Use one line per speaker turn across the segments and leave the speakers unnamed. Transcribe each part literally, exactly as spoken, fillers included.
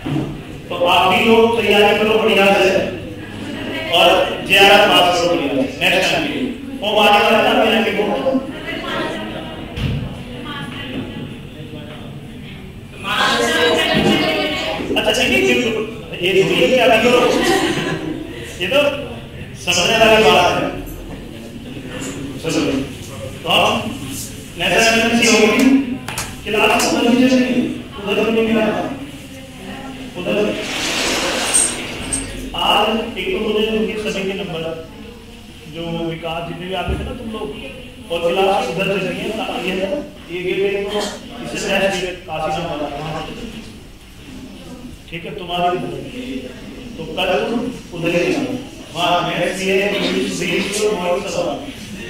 तो आप भी लोग तैयारी करो बढ़िया से और जेआरएफ पास करो बढ़िया से नेक्स्ट टाइम के लिए। वो आने वाला था मेरा के को अच्छा ठीक है ये ये क्या करो ये तो समझने वाली बात है। चलो तो नेक्स्ट एमएनसी होगी क्लास उधर नीचे नहीं उधर नहीं मिला उधर आज एक तो मुझे उनके सभी के नंबर जो विकास जितने भी आते थे ना तुम लोग और क्लास उधर से नहीं है ये ये ये तो इससे नेक्स्ट काशी नंबर ठीक है तुम्हारी तो कल उधर ही जाना वहाँ मैथ्स ये इंग्लिश इंग्लिश और मॉडल सब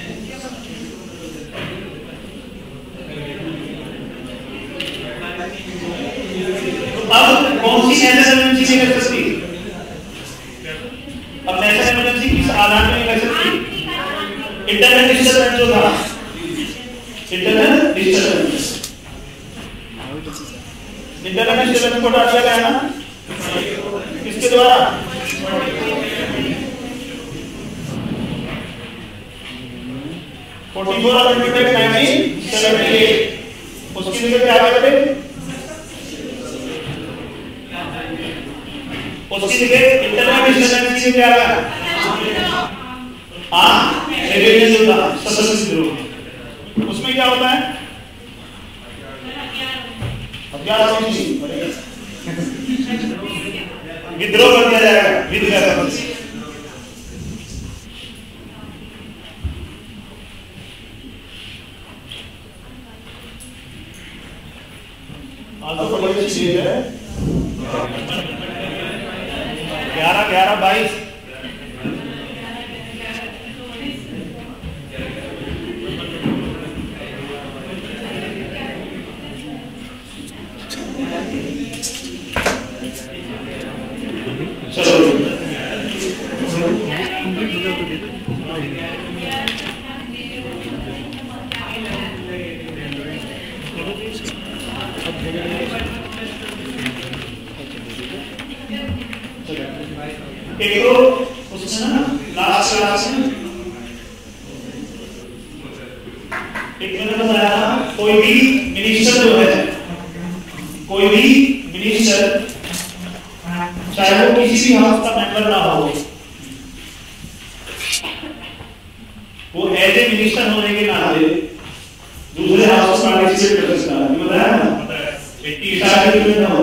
अब कौन सी नेशनल एमएनसी में कर सकती अब नेशनल एमएनसी किस आधार में कर सकती इंटरनेट डिस्टर्बेंस जो था इंटरनेट डिस्टर्बेंस इंटरनेट डिस्टर्बेंस को डाल दिया गया ना किसके द्वारा forty four ultimate nineteen seventy eight उसकी जगह क्या करते उसकी जगह इंटरनेट डिस्टर्बेंस की क्या है हाँ रेडिएशन होता सतत विद्रोह उसमें क्या होता है विद्रोह कर दिया जाएगा विद्रोह आज तो बड़ी चीज है ग्यारह ग्यारह बाईस एक तो उसमें ना लास्ट क्लास में एक मैंने बताया था कोई भी मिनिस्टर जो है कोई भी मिनिस्टर चाहे वो किसी भी हाउस का मेंबर ना हो वो एज ए मिनिस्टर होने के नाते दूसरे हाउस में पार्टिसिपेट कर सकता है बताया ना एट्टी साल की ना हो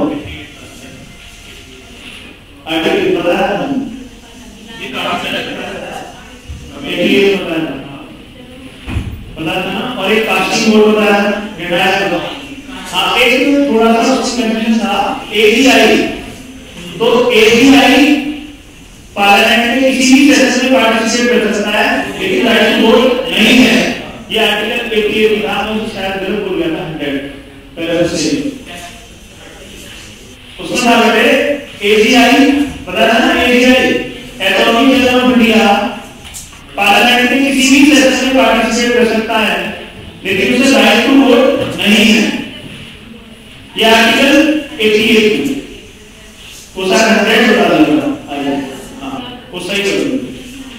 आर्टिकल बताया ना ये कहां से लगता है ये बताया बताया ना और एक कास्टिंग वोट बताया निर्णायक हाँ एक थोड़ा सा कंफ्यूजन था एजीआई तो एजीआई पार्लियामेंट में किसी भी सेशन में पार्टिसिपेट कर सकता है लेकिन राइट टू वोट नहीं है ये आर्टिकल अठासी विधान में शायद गलत बोल गया था हंड्रेड पहले से उसमें क्या कहते एजीआई बताया ना AGI attorney general of India parliament में किसी भी सेशन में पार्टिसिपेट कर सकता है लेकिन उसे राइट टू वोट नहीं है ये आर्टिकल अठासी वो सारा हंड्रेड बता दूंगा आइए हाँ वो सही कर दूंगा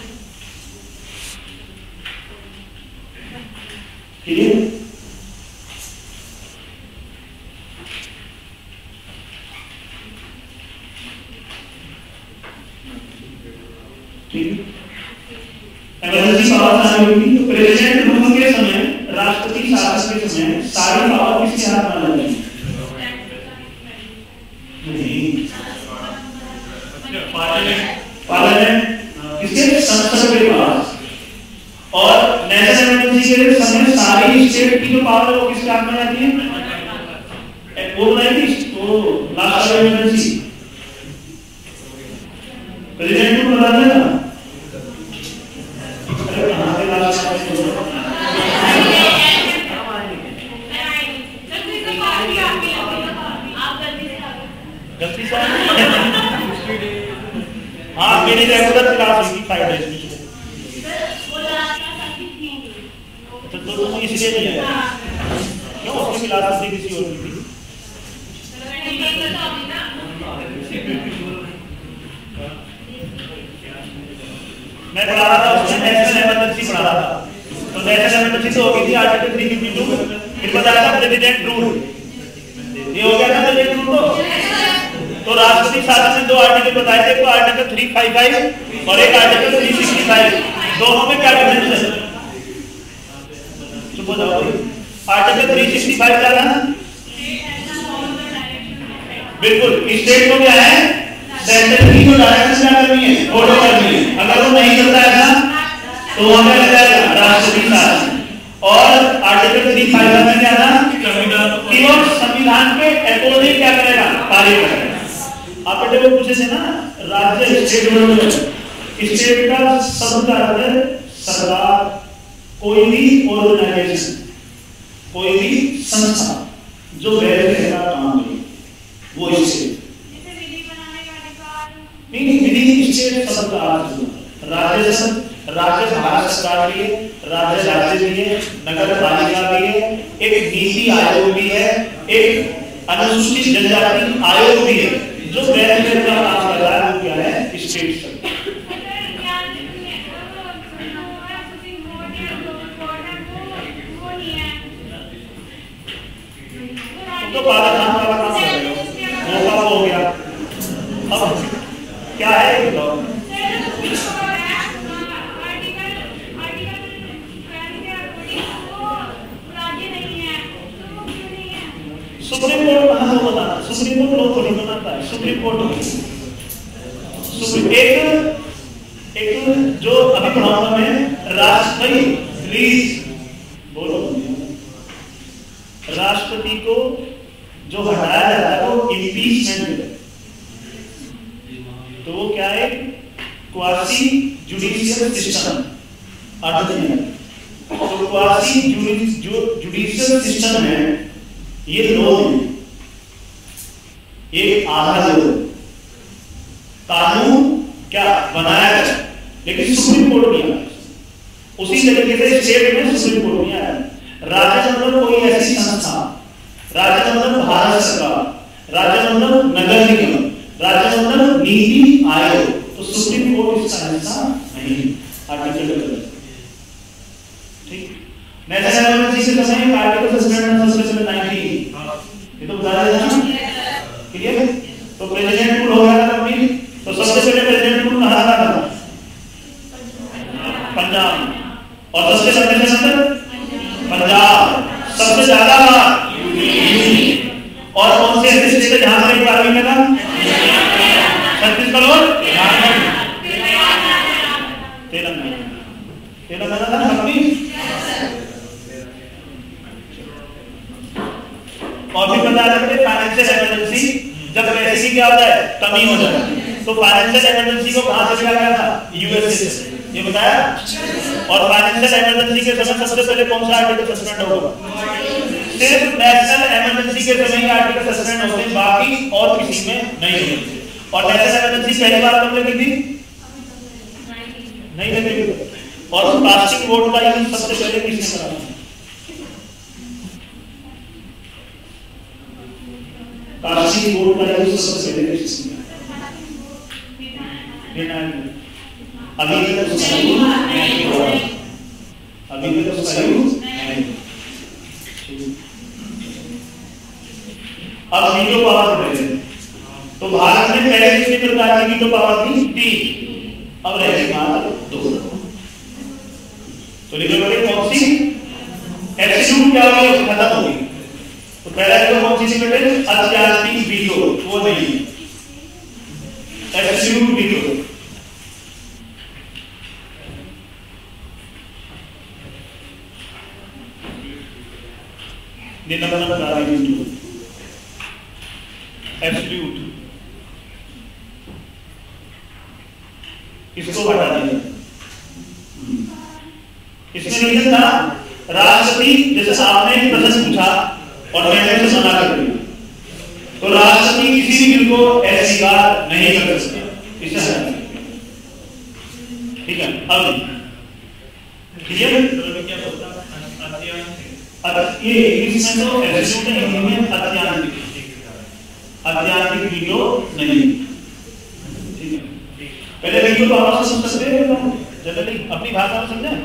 क्लियर इमरजेंसी पावर होगी प्रेसिडेंट रूल के समय राष्ट्रपति शासन के समय सारी पावर किसके हाथ में आ जाएगी पार्लियामेंट किसके संसद के पास और नेशनल इमरजेंसी के समय सारी स्टेट की जो पावर है वो किसके हाथ में आती है वो नहीं तो लास्ट इमरजेंसी प्रेसिडेंट को बता देना हाँ मेरी रेगुलर क्लास होगी फाइव डेज की तो तो तुम इसलिए नहीं है क्यों उसकी क्लास किसी और की थी मैं पढ़ा रहा था उसमें नेशनल इमरजेंसी पढ़ा रहा था, तो नेशनल इमरजेंसी तो हो गई थी आर्टिकल तीन सौ बावन, फिर बताया था प्रेसिडेंट रूल, ये हो गया था प्रेसिडेंट रूल। तो तो राष्ट्रपति शासन में दो आर्टिकल बताए थे, एक आर्टिकल तीन सौ पचपन और एक आर्टिकल तीन सौ पैंसठ, दोनों में क्या डिफरेंस है? चुप हो जाओ। आर्टिकल तीन सौ पैंसठ क्या था? बिल्कुल, स्टेट को क्या है, सेंटर की जो डायरेक्शन क्या करनी है, फॉलो करनी है। अगर वो नहीं करता है ना तो वहां पे लग जाएगा राष्ट्रपति शासन। और आर्टिकल तीन सौ पैंसठ में क्या था कि वो संविधान के अकॉर्डिंग क्या करेगा, कार्य करेगा। आप बेटे वो पूछे थे ना, राज्य स्टेट में स्टेट का शब्द का अर्थ है सरकार, कोई भी ऑर्गेनाइजेशन, कोई भी संस्था जो वेलफेयर का काम करे वो स्टेट। नहीं, विधि स्टेट शब्द का अर्थ राज्य, राज्य भारत सरकार भी है, राज्य राज्य भी है, नगर पालिका भी है, एक नीति आयोग भी है, एक अनुसूचित जनजाति आयोग भी है, जो वेलफेयर का काम कर रहा है वो क्या है, स्टेट शब्द। तो पालाधान वाला काम कर रहे हो, वो काम हो गया। अब क्या है ये बताओ? सुप्रीम कोर्ट कहाँ हो बताना, सुप्रीम कोर्ट लोग थोड़ी बनाता है, सुप्रीम कोर्ट सुप्रीम एक एक जो अभी पढ़ाऊंगा मैं, राष्ट्रपति प्लीज बोलो, राष्ट्रपति को जो हटाया जाता है वो इम्पीचमेंट है। तो वो क्या है, क्वासी जुडिशियल सिस्टम, अर्थ में तो क्वासी जुडिशियल सिस्टम है, ये लोग ये आधा लोग कानून क्या बनाया गया, लेकिन सुप्रीम कोर्ट नहीं आया। उसी तरीके से स्टेट में सुप्रीम कोर्ट नहीं आया। राज्य मतलब कोई ऐसी संस्था, राज्य मतलब भारत सरकार, राज्य मतलब नगर निगम, राज्य मतलब नीति आयोग, तो सुप्रीम कोर्ट इसका हिस्सा नहीं। आर्टिकल ठीक, नेशनल इमरजेंसी के समय आर्टिकल सस्पेंड सबसे पहले नाइनटीन, ये तो बता देना क्लियर। तो प्रेसिडेंट रूल हो गया था अपनी, तो सबसे पहले प्रेसिडेंट रूल कहां था? पंजाब। और सबसे लंबे समय पंजाब, सबसे ज्यादा और कौन से ऐसे स्टेट है जहां पर एक बार भी लगा? छत्तीसगढ़ और तेलंगाना। तेलंगाना था ना अपनी। और भी बता रहे थे फाइनेंशियल इमरजेंसी, जब पैसे की क्या होता है, कमी हो जाती है, तो फाइनेंशियल इमरजेंसी को कहां से लिया गया था? यूएसए से, ये बताया। और फाइनेंशियल इमरजेंसी के समय सबसे पहले कौन सा आर्टिकल सस्पेंड होगा? सिर्फ नेशनल इमरजेंसी के समय ही आर्टिकल सस्पेंड होते हैं, बाकी और किसी में नहीं होते। और नेशनल इमरजेंसी पहली बार कब लगी थी? नहीं लगी। और कास्टिंग वोट का यूज सबसे पहले किसने करा? कास्टिंग वोट का यूज सबसे पहले किसने करा? अभी तक उसका यूज नहीं हुआ, अभी तक उसका यूज नहीं। अब वीटो पावर पहले, तो भारत में पहले कितने प्रकार की वीटो पावर थी? तीन, अब रहेगी मात्र दो। तो लिखो बेटे कौन सी? एब्सोल्यूट क्या हो गई, खत्म हो गई। तो पहला जो कौन सी बेटे? अत्याधिक वीटो, वो नहीं, एब्सोल्यूट वीटो। निलंबन करा वीटो, एब्सोल्यूट, इसको हटा दिया। इसमें रीजन था राष्ट्रपति, जैसे आपने एक प्रश्न पूछा और मैंने उसे मना कर दिया, तो राष्ट्रपति किसी भी बिल को अस्वीकार नहीं कर सकते, इसे हटा दिया। ठीक है, अब क्लियर? क्या बोलता ये इंग्लिश में तो एब्सोल्यूट है, हिंदी में अत्याधिक, अत्याधिक वीटो नहीं। तो पावर से समझ सकते हो जनरली अपनी भाषा में समझे।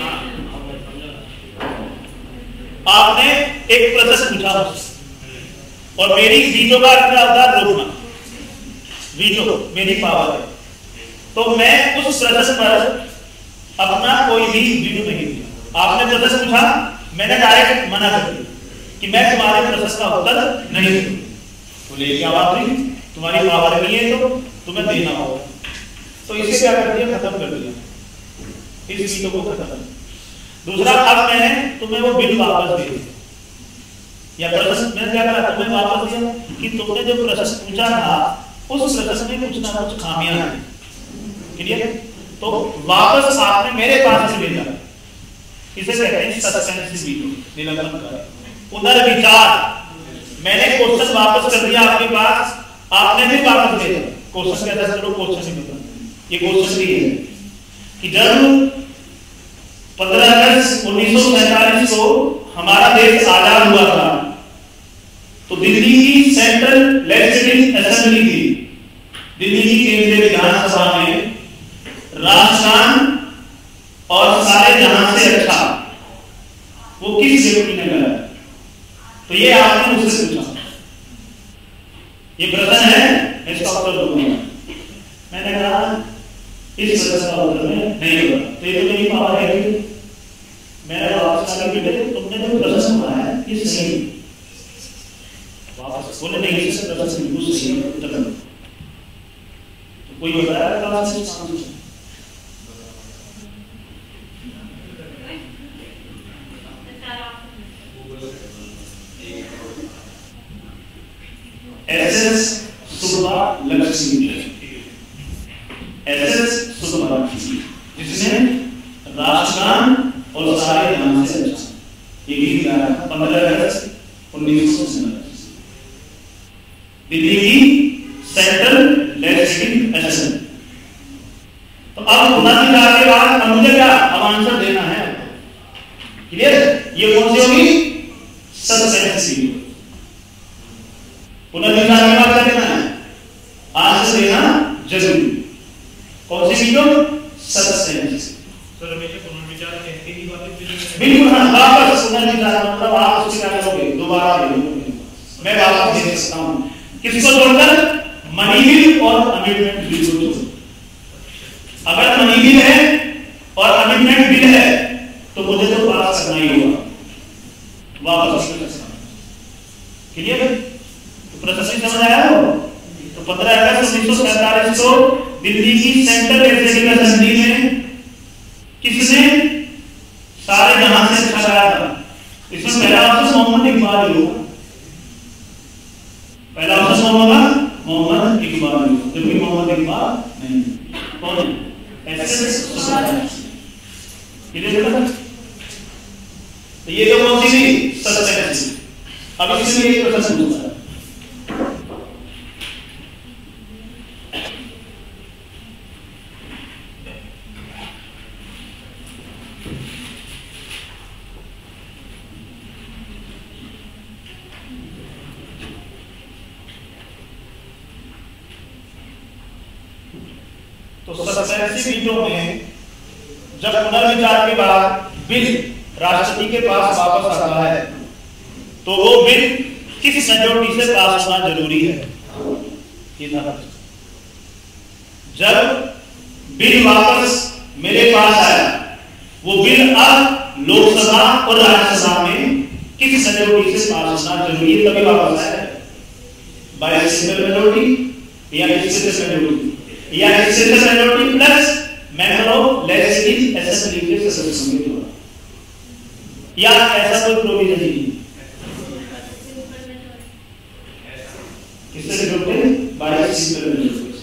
आपने एक प्रश्न पूछा और मेरी वीटो का अर्थ होता है रोकना, वीटो मेरी पावर है, तो मैं उस प्रश्न पर अपना कोई भी वीटो नहीं दिया। आपने प्रश्न पूछा, मैंने डायरेक्ट मना कर दिया कि मैं तुम्हारे प्रश्न का उत्तर नहीं दूंगा, तो लेके आवाज नहीं, तुम्हारी पावर नहीं है तो तुम्हें देना होगा। तो इसे क्या कर दिया, खत्म कर दिया, इस वीटो को खत्म। दूसरा, अब मैंने तुम्हें वो बिल वापस दे दिया, या प्रश्न मैंने क्या करा, तुम्हें वापस दिया कि तुमने जो प्रश्न पूछा था उस प्रश्न में कुछ ना कुछ खामियां हैं, क्लियर? तो वापस आपने मेरे पास से भेजा, इसे कहते हैं सस्पेंसिव वीटो, निलंबन कार्य। पुनर्विचार, मैंने क्वेश्चन वापस कर दिया आपके पास, आपने भी वापस भेजा क्वेश्चन, कहता है चलो क्वेश्चन नहीं बता, ये क्वेश्चन भी है कि जब पंद्रह अगस्त उन्नीस सौ सैंतालीस को हमारा देश आजाद हुआ था तो दिल्ली की सेंट्रल लेजिस्लेटिव असेंबली थी, दिल्ली की केंद्रीय विधानसभा में राजस्थान और सारे जहां से अच्छा वो किस व्यक्ति ने कहा, तो ये आपने मुझसे पूछा, ये प्रश्न है, मैं इसका उत्तर दूंगा। मैंने कहा इस प्रश्न का उत्तर में नहीं होगा, तो ये तो मेरी पावर है कि मैंने वापस आके बेटे तुमने जो प्रश्न पूछा है ये सही, वापस बोले नहीं इससे प्रश्न बिल्कुल सही है, उत्तर दो। तो कोई बताया क्लास में शांति एसएस सुबह लक्ष्मी, एसएस सुबह जिसने राजस्थान और सारे जहां से अच्छा, ये गीत गाया था पंद्रह अगस्त उन्नीस सौ सैंतालीस, दिल्ली की सेंट्रल लेजिस्लेटिव असेंबली। तो अब पुनर्विचार के बाद अब मुझे क्या अब आंसर देना है, क्लियर? ये कौन सी होगी, सस्पेंसिव वीटो। पुनर्विचार के बाद क्या देना है, आंसर देना जरूरी। कौन सी वीटो, सस्पेंसिव।
सर हमेशा पुनर्विचार कहते ही बातें
बिल्कुल हाँ, वापस पुनर्विचार मतलब आप उससे क्या करोगे, दोबारा दे, मैं वापस दे सकता हूं, किसको जोड़कर, मनी बिल और अमेंडमेंट बिल को जोड़। अगर मनी बिल है और अमेंडमेंट बिल है तो मुझे तो पास करना ही होगा, वापस कर सकता हूं, क्लियर? तो प्रश्न समझ आया हो? तो पंद्रह अगस्त उन्नीस सौ सैंतालीस को दिल्ली की सेंट्रल लेजिस्लेटिव असेंबली में किसने सारे जहां से अच्छा गाया था? इसमें पहला ऑप्शन मोहम्मद इकबाल होगा, पहला ऑप्शन कौन होगा, मोहम्मद इकबाल, जबकि मोहम्मद इकबाल नहीं, कौन है, एसएस सुबह। क्लियर है? तो ये जो कौन सी थी, सस्पेंसिव। अब इसमें एक प्रश्न पूछा है, तो सस्पेंसिव वीटो में जब पुनर्विचार के बाद बिल राष्ट्रपति के पास वापस आता है तो वो बिल किस मेजॉरिटी से पास होना जरूरी है, जब बिल वापस मेरे पास आया वो बिल अब लोकसभा और राज्यसभा में किस मेजॉरिटी से पास होना जरूरी है, तभी वापस आया, बाय सिंपल मेजॉरिटी या एक्सप्रेस मेजॉरिटी या express majority plus member of legislative assembly के सदस्यों के द्वारा, या ऐसा कोई प्रोविजन नहीं, किससे जोड़ते हैं, बाय सिंपल मेजॉरिटी,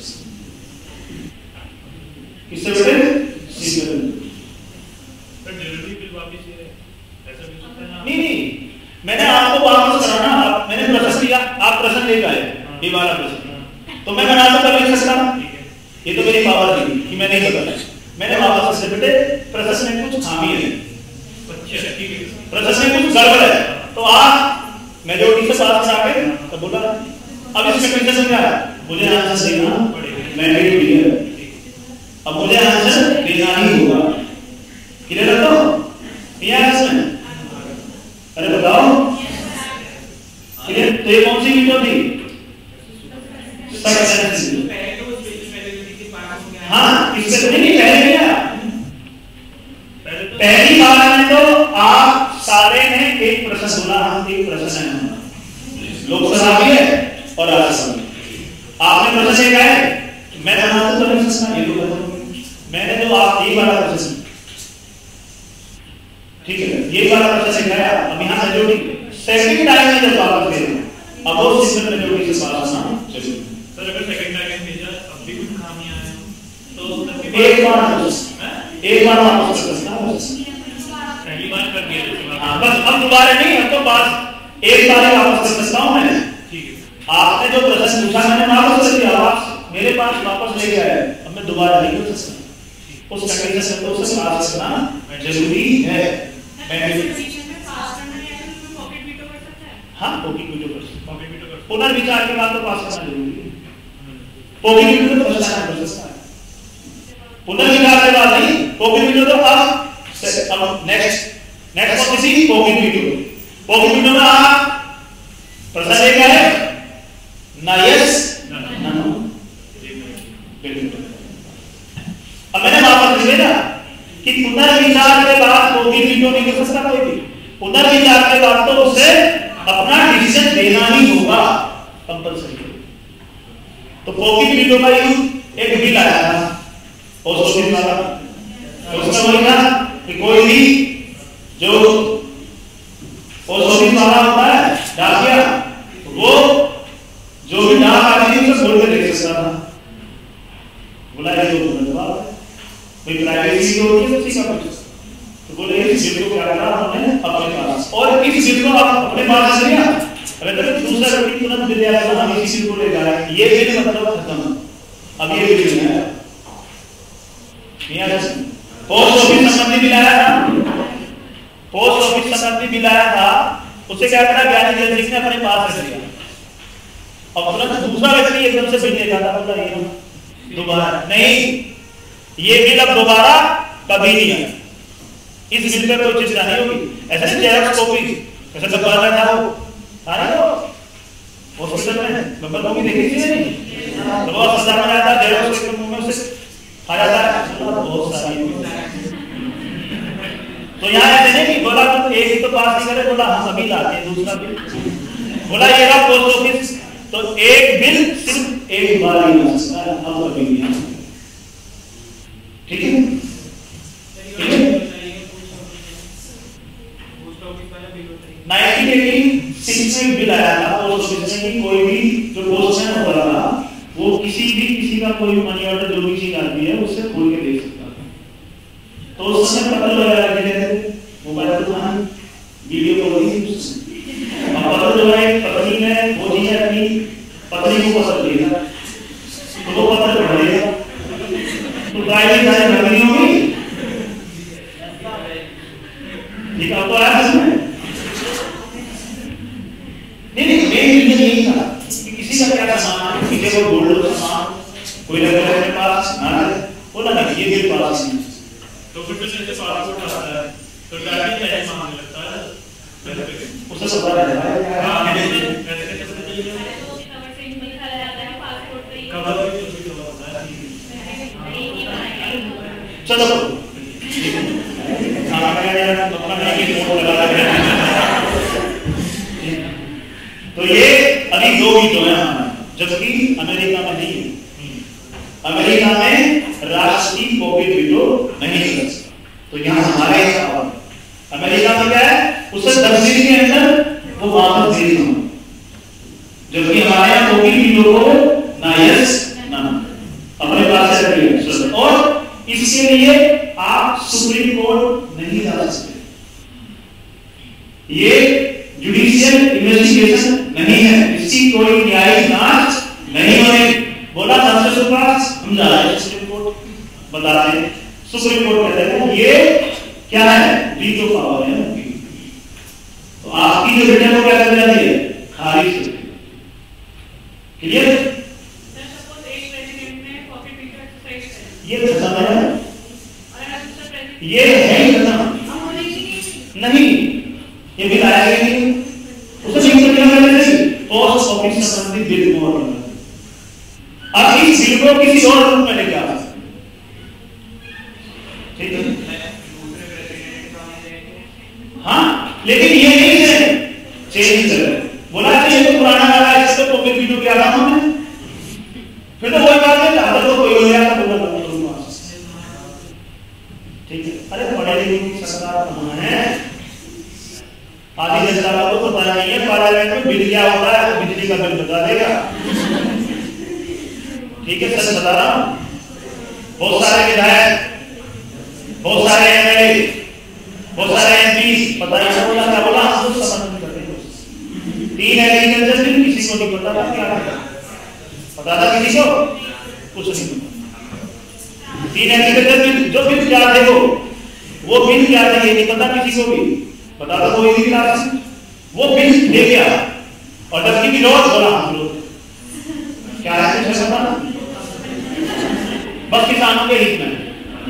किससे जोड़ते हैं, सिंपल मेजॉरिटी।
पर जरूरी बिल वापस ये ऐसा भी होता है ना,
नहीं नहीं मैंने आपको वापस कराना, मैंने प्रश्न लिया, आप प्रश्न लेकर आए, ये वाला प्रश्न, तो मैं बना तो कर सकता, ये तो मेरी पावर थी कि मैं नहीं बता, मैंने वापस से बेटे प्रश्न में कुछ खामी है, प्रश्न में कुछ गड़बड़ है, तो आप मेजॉरिटी से पास करा के तो बोला, अब इसमें कंडीशन क्या है, मुझे आंसर देना मैंडेटरी है। हाँ इससे तो नहीं, पहले नहीं आया। पहली बार में तो आप सारे ने एक प्रश्न बोला, हम एक प्रश्न है, लोकसभा भी है और राज्यसभा में आपने प्रश्न क्या है, मैं बनाता तो नहीं प्रश्न, ये तो मैंने तो आप एक बार प्रश्न, ठीक है, ये वाला प्रश्न सिखाया। अब यहाँ मेजॉरिटी सेकंड टाइम में जब वापस गए अब वो सिंपल मेजॉरिटी से पास ना चलिए
सर, अगर सेकंड टाइम भेजा अब भी कुछ खामियां आए तो
एक बार एक बार वापस करना,
पहली बार कर दिया।
हां बस अब दोबारा नहीं, अब तो बात एक बार ही वापस कर सकता हूं मैं।
ठीक है,
आपने जो प्रश्न पूछा मैंने वापस कर दिया, आप मेरे पास वापस ले गए, अब मैं दोबारा नहीं कर सकता। उस कंडीशन से तो उससे पास करना जरूरी है। मैं हाँ पॉकेट वीडियो कर सकता हूं, पुनर्विचार के बाद तो पास करना जरूरी है। पॉकेट वीडियो तो प्रश्न कर सकता है, पुनर्विचार के बाद नहीं। पॉकेट वीडियो तो अब अब next next policy pocket veto, pocket veto में आप प्रश्न लेके आए ना यस ना नो, अब मैंने वापस लिख दिया कि पुनर्विचार के बाद पॉकेट वीडियो नहीं कर सकता कोई भी। पुनर्विचार के बाद तो उसे अपना डिसीजन देना ही होगा कंपल्सरी। तो पॉकेट वीडियो का यूज एक बिल आया था पोस्ट ऑफिस वाला, तो उसमें वही था कि कोई भी जो पोस्ट ऑफिस वाला होता है डाकिया, वो जो भी डाक आती है उसे खोल के देख सकता था। बोला ये तो धन्यवाद है, कोई प्राइवेसी होती है उसी का कुछ, तो बोले इस बिल को क्या करना हमने अपने पास, और इस बिल को आप अपने पास लिया, अगर तो दूसरा व्यक्ति तुरंत बिल आया तो हम इसी बिल को ले जाए, ये बिल मतलब खत्म, अब ये बिल नहीं है। पोस्ट ऑफिस संबंधी बिल आया था, पोस्ट ऑफिस संबंधी बिल आया था, उसे क्या करा ज्ञानी जल्दी ने अपने पास रख लिया, और तुरंत दूसरा व्यक्ति एकदम से बिल लेगा था, बोला ये दोबारा नहीं, ये बिल अब दोबारा कभी नहीं आया, इस बिल पे कोई चिंता नहीं होगी। ऐसे जेरॉक्स कॉपी कैसे छपा रहा था वो सारा वो हॉस्पिटल में नंबर कॉपी देखी थी नहीं, तो वो अस्पताल में आता जेरॉक्स के मुंह में से आ जाता है बहुत सारी। तो यहाँ ऐसे नहीं कि बोला तो एक ही तो पास नहीं करे, बोला हम अभी लाते हैं दूसरा बिल, बोला ये रहा पोस्ट ऑफिस, तो एक बिल सिर्फ एक बार ही आ सकता है, अब कभी नहीं आ सकता। ठीक है, ठीक है। नाइनटीन एटी सिक्स में बिल आया था पोस्ट ऑफिस में कि कोई भी जो पोस्टमैन हो रहा था वो किसी भी किसी का कोई मनी ऑर्डर जो भी चीज आती है उससे खोल के देख सकता है। तो उस समय पत्र वगैरह के थे, मोबाइल तो था, वीडियो कॉल थी, अब पत्र जो है पत्नी ने वो चीज अपनी पत्नी को पसंद दिया तो वो पत्र पढ़ेगा, तो ड्राइविंग सारी भरनी होगी। ठीक है, तो आया समझ नहीं नहीं मेन रीजन यही था कि किसी का क्या सामान किसी को गोल्ड का सामान कोई लगा है मेरे पास ना बोला ना ये मेरे पास नहीं,
तो फिर से जैसे पासपोर्ट आता है तो ड्राइविंग लाइसेंस मांगने लगता है,
उससे सब पता है।
हां कैसे कैसे पता चलेगा, कवर से नहीं निकाला जाता है पासपोर्ट पे, कवर भी कुछ भी होता है।
चलो हां मैं यार अपना नहीं फोन लगा रहा है, तो ये अभी दो ही जो है जबकि अमेरिका में नहीं है, अमेरिका में राष्ट्रीय पॉकेट वीडियो नहीं कर सकता, तो यहाँ हमारे अमेरिका में क्या है उससे दस दिन के अंदर वो वापस दे देगा, जबकि हमारे यहाँ पॉकेट वीडियो को ना यस ना अपने पास रखिए, और इसके लिए आप सुप्रीम कोर्ट नहीं जा सकते, ये जुडिशियल इन्वेस्टिगेशन नहीं है, इसकी कोई न्यायिक जांच नहीं होगी। बोला सबसे पास हम जा रहे हैं सुप्रीम कोर्ट, बताते हैं सुप्रीम कोर्ट कहते हैं ये क्या है वीटो पावर है उनकी, तो आपकी जो रिटर्न को क्या कर जाती है खारिज कर दी। क्लियर,
सर सपोज एक प्रेसिडेंट ने पॉकेट वीडियो एक्सरसाइज करी,
ये खत्म है,
और दूसरा प्रेसिडेंट
ये है ही खत्म नहीं, ये बिल आएगा नहीं, उसे नहीं तो क्या करेंगे पोस्ट ऑफिस संबंधी बिल को, अब इस बिल को किसी और रूप में लेके आ फिर तो वही बात है, अगर तो कोई हो गया तो बोला करूंगा, ठीक है। अरे पढ़े लिखे की सरकार कहाँ है? आधी जनता को तो पता नहीं है पार्लियामेंट में बिल क्या होता है, तो बिजली का बिल बता देगा, ठीक है, सच बता रहा हूँ। बहुत सारे विधायक, बहुत सारे एमएलए, बहुत सारे एमपी, पता नहीं बोला क्या बोला, हम लोग समझ नहीं करते। तीन एग्रीकल्चर बिल किसी को नहीं पता था क्या था, पता था किसी को? कुछ नहीं पता। तीन एग्रीकल्चर बिल, जो बिल क्या थे वो वो बिल क्या थे ये नहीं पता किसी को भी, पता था कोई भी क्लास वो बिल दे गया, और जबकि विरोध बोला हम लोग क्या है कुछ पता ना, बस किसानों के हित में।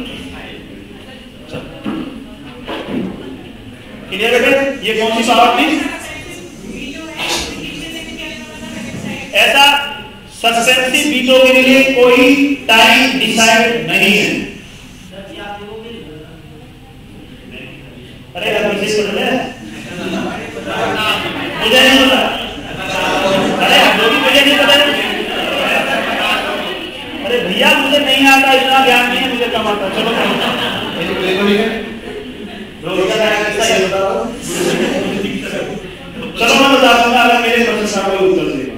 क्लियर बेटे? ये कौन सी पावर थी? ऐसा सस्पेंसिव वीटो के लिए कोई टाइम डिसाइड नहीं है। अरे अभी से पढ़ ले, मुझे नहीं पता, अरे जो भी मुझे नहीं पता, अरे भैया मुझे नहीं आता, इतना ज्ञान नहीं है मुझे, कम आता। चलो चलो मैं बता दूंगा अगर मेरे प्रश्न का कोई उत्तर देगा,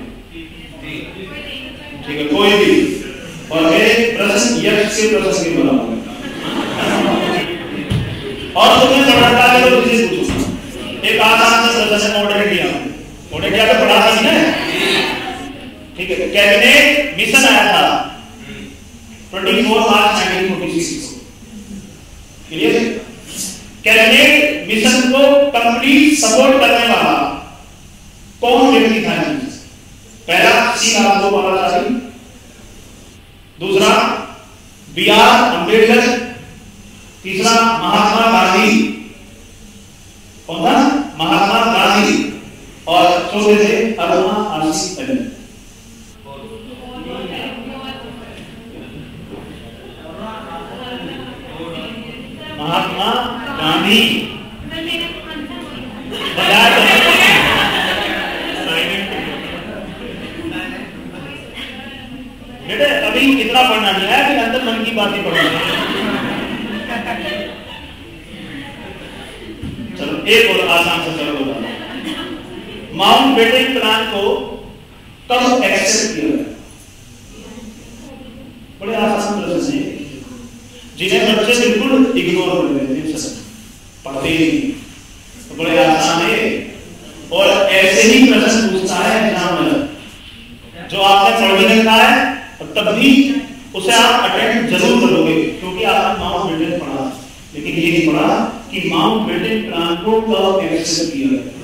ठीक है, कोई भी, और मेरे प्रश्न यक्ष के प्रश्न के बराबर, और तुम्हें समझता है तो किसी से पूछो। एक आसान सा प्रश्न मॉडरेट किया, मॉडरेट किया तो पढ़ा था ना, ठीक है। कैबिनेट मिशन आया था चौबीस मार्च उन्नीस सौ छियालीस को, क्लियर? कैबिनेट मिशन को कंप्लीट सपोर्ट करने वाला कौन व्यक्ति था? पहला सी राजगोपालाचारी, दूसरा बी आर अम्बेडकर, तीसरा महात्मा गांधी, कौन था? महात्मा गांधी, और चौथे थे अरुणा आरसी अली। महात्मा गांधी बेटे अभी इतना पढ़ना नहीं है कि अंदर मन की बातें पढ़ना है। चलो एक और आसान सा चलो बता, माउंटबेटन प्लान को कब एक्सेप्ट किया गया? बड़े आसान प्रश्न है जिन्हें बच्चे बिल्कुल इग्नोर कर देते हैं, पढ़ते ही नहीं, तो बड़े आसान है। और ऐसे ही प्रश्न पूछता है एग्जामिनर, जो आपने पढ़ भी नहीं रखा है तब भी उसे आप अटेंड जरूर करोगे, क्योंकि आपने माउंटबेटन पढ़ा, लेकिन ये नहीं पढ़ा कि माउंटबेटन प्लान को कब एक्सेप्ट किया गया।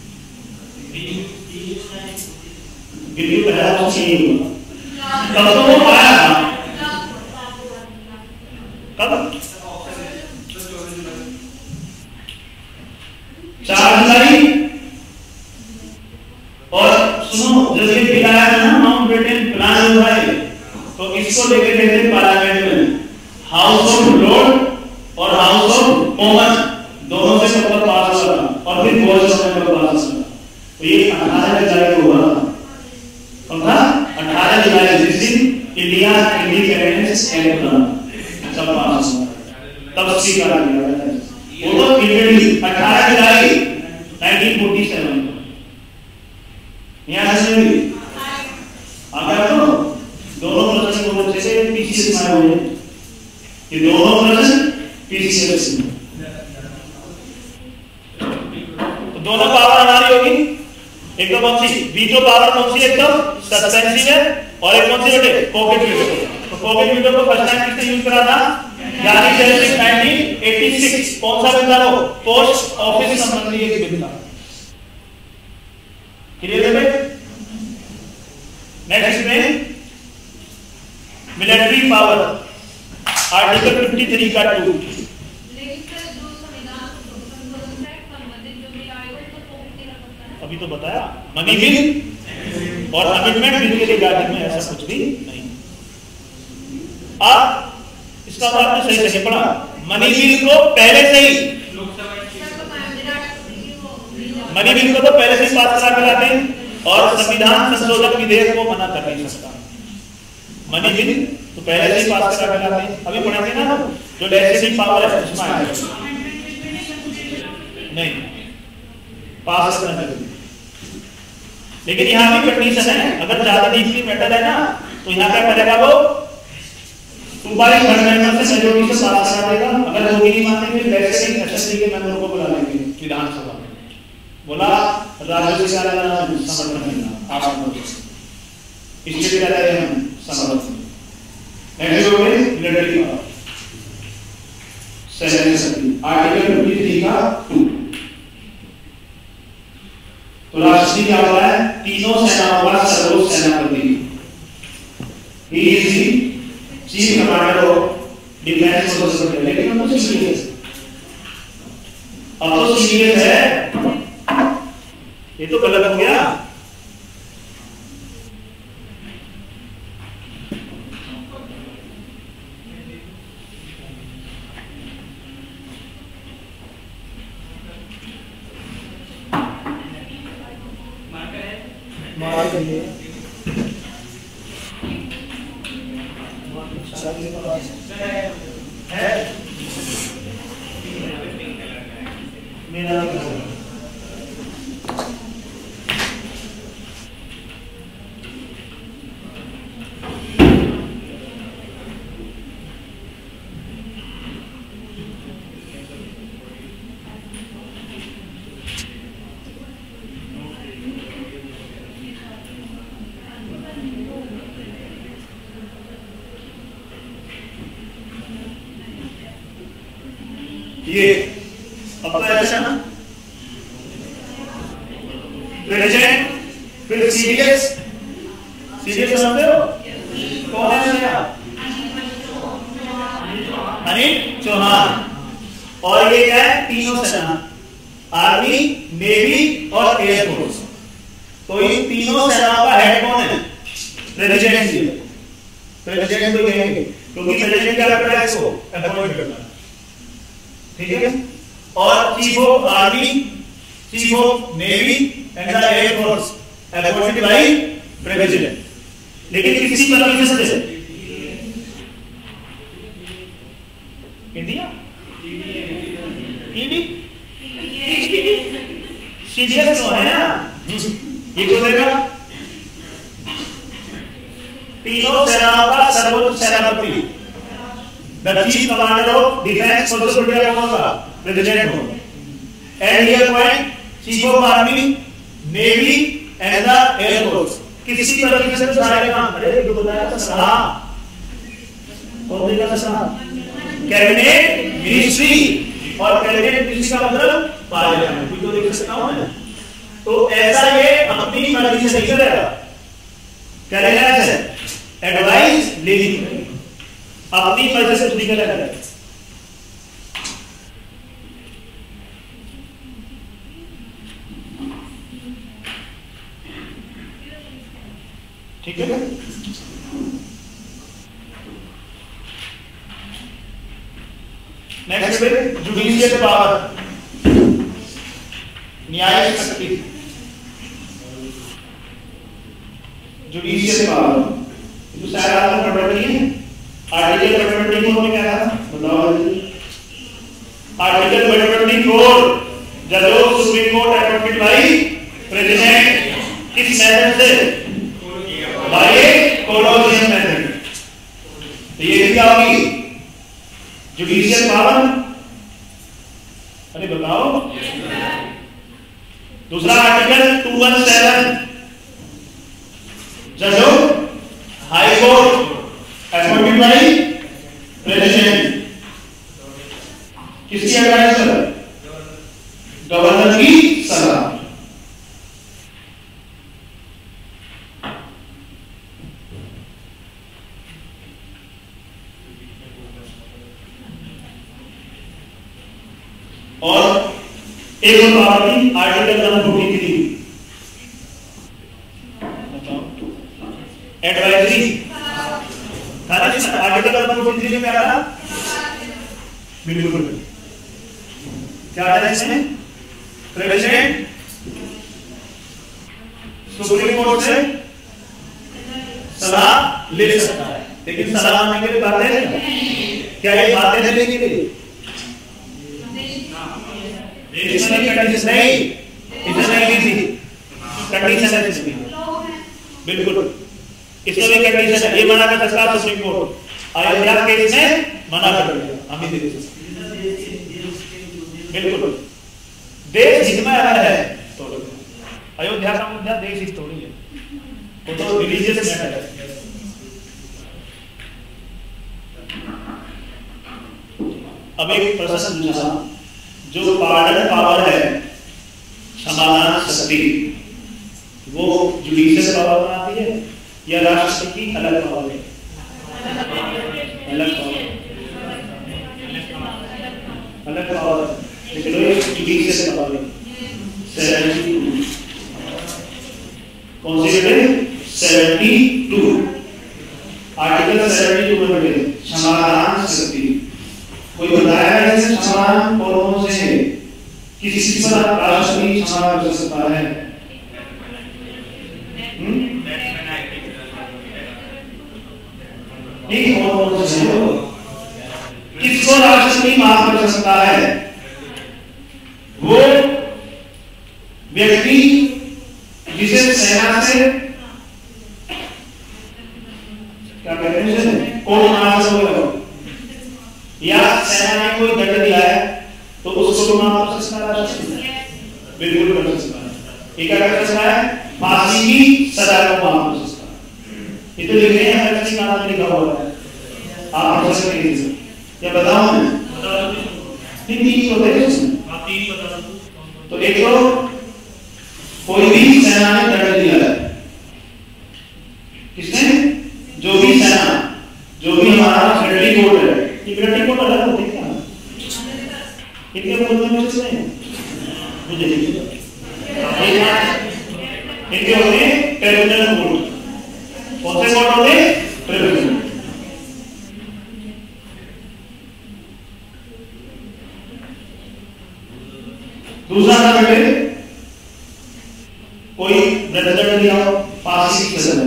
बिल्कुल पहला ऑप्शन यही हुआ, तब तो वो आया था कब? चार जुलाई। और सुनो, जब ये बिल आया था ना माउंटबेटन प्लान हुआ है, तो इसको लेकर गए थे पार्लियामेंट में, हाउस ऑफ लॉर्ड और हाउस ऑफ कॉमन दोनों से पेपर पास हुआ, और फिर वॉइस ऑफ पेपर पास हुआ। तो ये अठारह जुलाई को हुआ, कौन था? अठारह जुलाई, जिस दिन इंडिया इंडिपेंडेंस एक्ट बना, सब पास हुआ, तब स्वीकार किया गया। वो तो इमीडिएटली अठारह जुलाई उन्नीस सौ सैंतालीस यहाँ से भी आगे तो दोनों प्रश्न को बच्चे से पीछे से आए हुए, ये दोनों प्रश्न पीछे से, तो दोनों पावर हमारी होगी, एक तो कौन सी वीटो पावर कौन सी, एक तो सस्पेंसिव है और एक कौन सी बेटे पॉकेट वीटो। तो पॉकेट वीटो को फर्स्ट टाइम किसने यूज करा था? यानी उन्नीस सौ छियासी। कौन सा बिल था वो? पोस्ट ऑफिस संबंधी एक बिल था, क्लियर है? नेक्स्ट में मिलिट्री पावर, आर्टिकल तिरेपन का टू, अभी तो बताया मनी बिल और अमेंडमेंट बिल के लिए गाइड में ऐसा कुछ भी नहीं। आप इसका बात तो सही से पढ़ा, मनी बिल को पहले से ही मनी बिल को तो पहले से ही पास करा के लाते हैं, और संविधान संशोधन विधेयक को मना कर नहीं सकता। मनी बिल तो पहले से ही पास करा के लाते हैं, अभी पढ़ेंगे ना जो लेजिस्लेटिव पावर है उसमें आएगा नहीं पास करना जरूरी। लेकिन यहाँ भी कंडीशन है, अगर ज्यादा डीपली मैटर है ना तो यहाँ क्या करेगा वो टू बाई थर्ड मेंबर से मेजॉरिटी से पास करा देगा। अगर वो नहीं मानेंगे लेजिस्लेटिव असेंबली के मेंबर को बुला लेंगे विधानसभा में, बोला राज्य से समर्थन मिलना आप लोग स्टेट का है हम समर्थन नेक्स्ट हो गए मिलिट्री पावर सेवन आर्टिकल तेईस का टू। तो राष्ट्रपति क्या हुआ है, तीनों सेनाओं का सर्वोच्च सेनापति, he is the chief commander of defence forces. लेकिन हम तो सीरियस अब तो सीरियस है, ये तो गलत हो गया। मेरा ये अब तो ऐसा ना प्रेजेंट फिर सीरियस सीरियस समझते हो कौन है मेरा अनिल चौहान। और ये क्या है, तीनों सेना आर्मी नेवी और एयरफोर्स। तो इन तीनों सेनाओं का हेड कौन है, प्रेसिडेंट। प्रेसिडेंट तो कहेंगे क्योंकि प्रेसिडेंट क्या करता है इसको अपॉइंट करना, ठीक है। और chief of army, chief of navy and the air force appointed by president. लेकिन किसी परमिशन से इंडिया ईडी सीडीएस तो है ना, ये क्यों देगा, तीनों सेनाओं का सर्वोच्च सेनापति the chief commander of defense forces of India कौन होगा, प्रेसिडेंट होगा। and he appoint chief of army, navy and the air force। किसी परमिशन से सारे काम, अरे जो बताया था सलाह कौन देगा सलाह, कैबिनेट मिनिस्ट्री। और कैबिनेट मिनिस्ट्री का मतलब पार्लियामेंट, कुछ तो देख सकता हूं मैं। तो ऐसा ये अपनी मर्जी से नहीं करेगा, करेगा ऐसे एडवाइस लेनी, अपनी मर्जी से नहीं करेगा। ठीक है, नेक्स्ट पे जुडिशियल पावर, न्यायिक शक्ति। जुडिशियल पावर तो शायद आपको पढ़ रही है आर्टिकल वन ट्वेंटी फोर में क्या था बताओ। आर्टिकल वन ट्वेंटी फोर जज supreme court appointed by president, किस मेथड से, बाय कोलोजियम मेथड। तो ये क्या होगी जुडिशियल पावर, अरे बताओ। दूसरा आर्टिकल टू वन सेवन जज high court appointed by president, किसकी एडवाइस पर, गवर्नर की सलाह। और एक और पावर थी article one forty three advisory. Article one forty three में क्या था, बिल्कुल क्या था इसमें, प्रेसिडेंट सुप्रीम कोर्ट से सलाह ले सकता है, लेकिन सलाह लेने के लिए बातें क्या ये बातें लेने के लिए इसमें कंडीशन नहीं, इधर नहीं थी कंडीशन है इसमें बिल्कुल, इसमें भी कंडीशन है। ये मना कर सकता है सुप्रीम कोर्ट, अयोध्या केस में मना कर दिया हम ही बिल्कुल। देश हित में है तो अयोध्या का मुद्दा देश हित थोड़ी है, वो तो रिलीजियस मैटर है। अब एक प्रश्न पूछा, जो पार्डन पावर है, क्षमादान शक्ति, वो जुडिशियल पावर में आती है या राष्ट्रपति की अलग पावर है? अलग पावर, अलग पावर। चलो जुडिशियल पावर सेवेंटी टू, कौन सी है? Seventy two, article seventy two में बैठे क्षमादान शक्ति। कोई बताया है इसे क्षमादान कौन से है? किसी पर राष्ट्रपति क्षमा कर सकता है? नहीं, कौन कौन से है? किसको राष्ट्रपति माफ कर सकता है? वो व्यक्ति जिसे सेना से क्या कहते हैं कोर्ट मार्शल हो गया या सेना ने कोई दंड दिया है तो उसको माफ कर सकता है राष्ट्रपति? बिल्कुल कर सकता है। ये क्या कर सकता है? फांसी की सजा को माफ कर सकता है। ये तो लिख रहे हैं, हर चीज में लिखा हुआ है, आप पढ़ सकते हैं। या बताओ मैं तीन तीन होते हैं उसमें, तो एक तो कोई भी सेना ने दंड दिया है, किसने? जो भी सेना, जो भी हमारा मिलिट्री कोर्ट है, ये मिलिट्री कोर्ट अलग होते हैं क्या? इनके बोलने में कुछ नहीं मुझे इनके होते हैं ट्रिब्यूनल कोर्ट। कौन से कोर्ट होते हैं? ट्रिब्यूनल। दूसरा ना बेटे, कोई मृत्युदंड दिया हो, फांसी की सजा।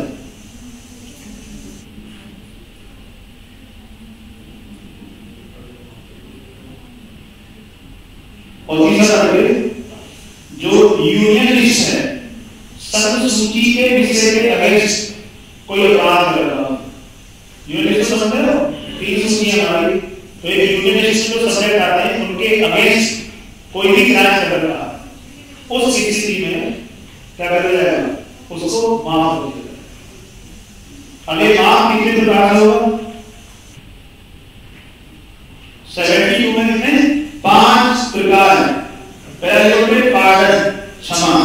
और तीसरा बेटे, जो यूनियनिस्ट है, संघ सूची के विषय के अगेंस्ट कोई अपराध कर रहा हो। यूनियनिस्ट को समझते हो? तीन सूचियां हमारी, तो एक यूनियनिस्ट जो सब्जेक्ट आते हैं उनके अगेंस्ट कोई भी क्राइम कर रहा है, उस स्थिति में क्या कर दिया जाएगा? उसको माफ कर दिया जाएगा। अब ये माफ कितने प्रकार से होगा? सेवेंटी टू में कितने? पांच प्रकार है। पहले में पार्डन, क्षमा।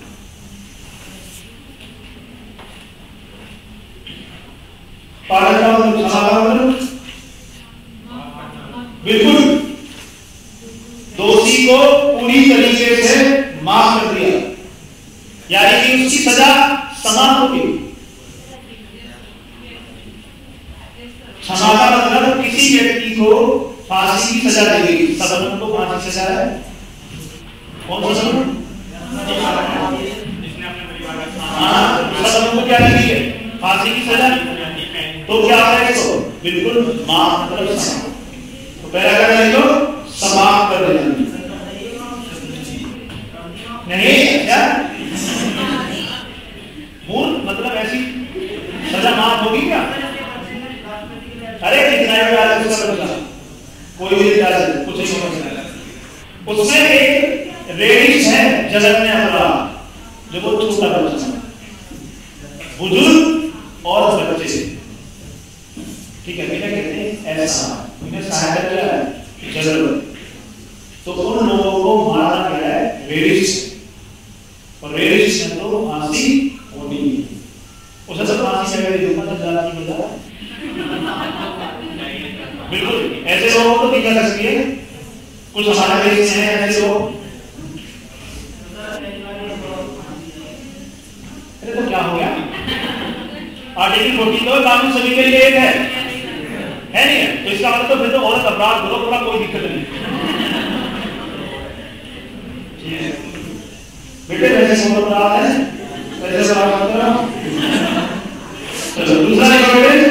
पार्डन का मतलब क्षमा का मतलब बिल्कुल दोषी को पूरी तरीके से माफ कर दिया, यानी कि उसकी सजा समाप्त हो गई। क्षमा का मतलब किसी व्यक्ति को फांसी की सजा दी गई। सबन को फांसी की सजा है, कौन सा सबन? हाँ, सबन को क्या दी है? फांसी की सजा। तो क्या है इसको? बिल्कुल माफ मतलब समाप्त। तो पहला क्या है? तो समाप्त कर देना नहीं, क्या मूल मतलब ऐसी सजा माफ होगी क्या? अरे कितना कोई भी कुछ नहीं हो सकता। उसमें एक रेडिश है जगत में अपराध, जो वो छोटा बच्चा, बुजुर्ग और बच्चे, ठीक है, क्या कहते हैं ऐसा, इन्हें सहायता क्या है? जरूरत। तो उन लोगों को मारा गया है रेडिश, और रेडिश में तो फांसी होनी है। उसे तो फांसी लगा दी ऊपर जाने की बजाय बिल्कुल ऐसे लोगों को तो क्या कर सकती है? कुछ हमारे देश में है ऐसे लोग। अरे तो क्या हो गया? आर्टिकल फोर्टी तो कानून सभी के लिए एक है, है नहीं है? तो इसका मतलब तो फिर तो औरत अपराध करो, थोड़ा कोई दिक्कत नहीं। बेटे वैसे अपराध है, वैसे अपराध करो। चलो दूसरा देखो बेटे,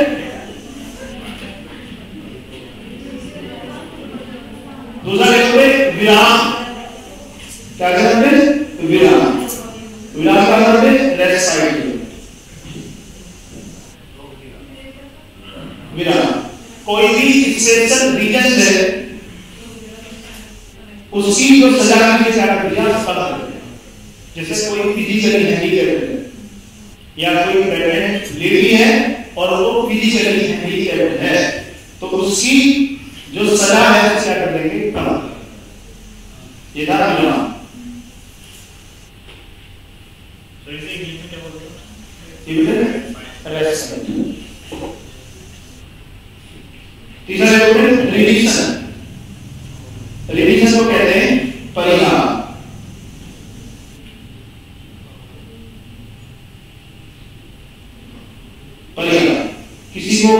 दूसरा देखो बेटे विराम। क्या कहते हैं? विराम। विराम का मतलब है लेफ्ट साइड विराम। कोई भी स्पेशल रीजन है उसकी जो सजा की क्या प्रक्रिया पता है। जैसे कोई फिजिकली हैंडीकैप्ड है या कोई प्रेग्नेंट लेडी है और वो फिजिकली हैंडीकैप्ड है तो उसकी जो सजा है वो क्या कर देंगे? कम। ये था विराम।
तो इसे इंग्लिश में क्या बोलते हैं?
तीसरा है रिलीजन। रिलीजन को कहते हैं परिहार। परिहार किसी को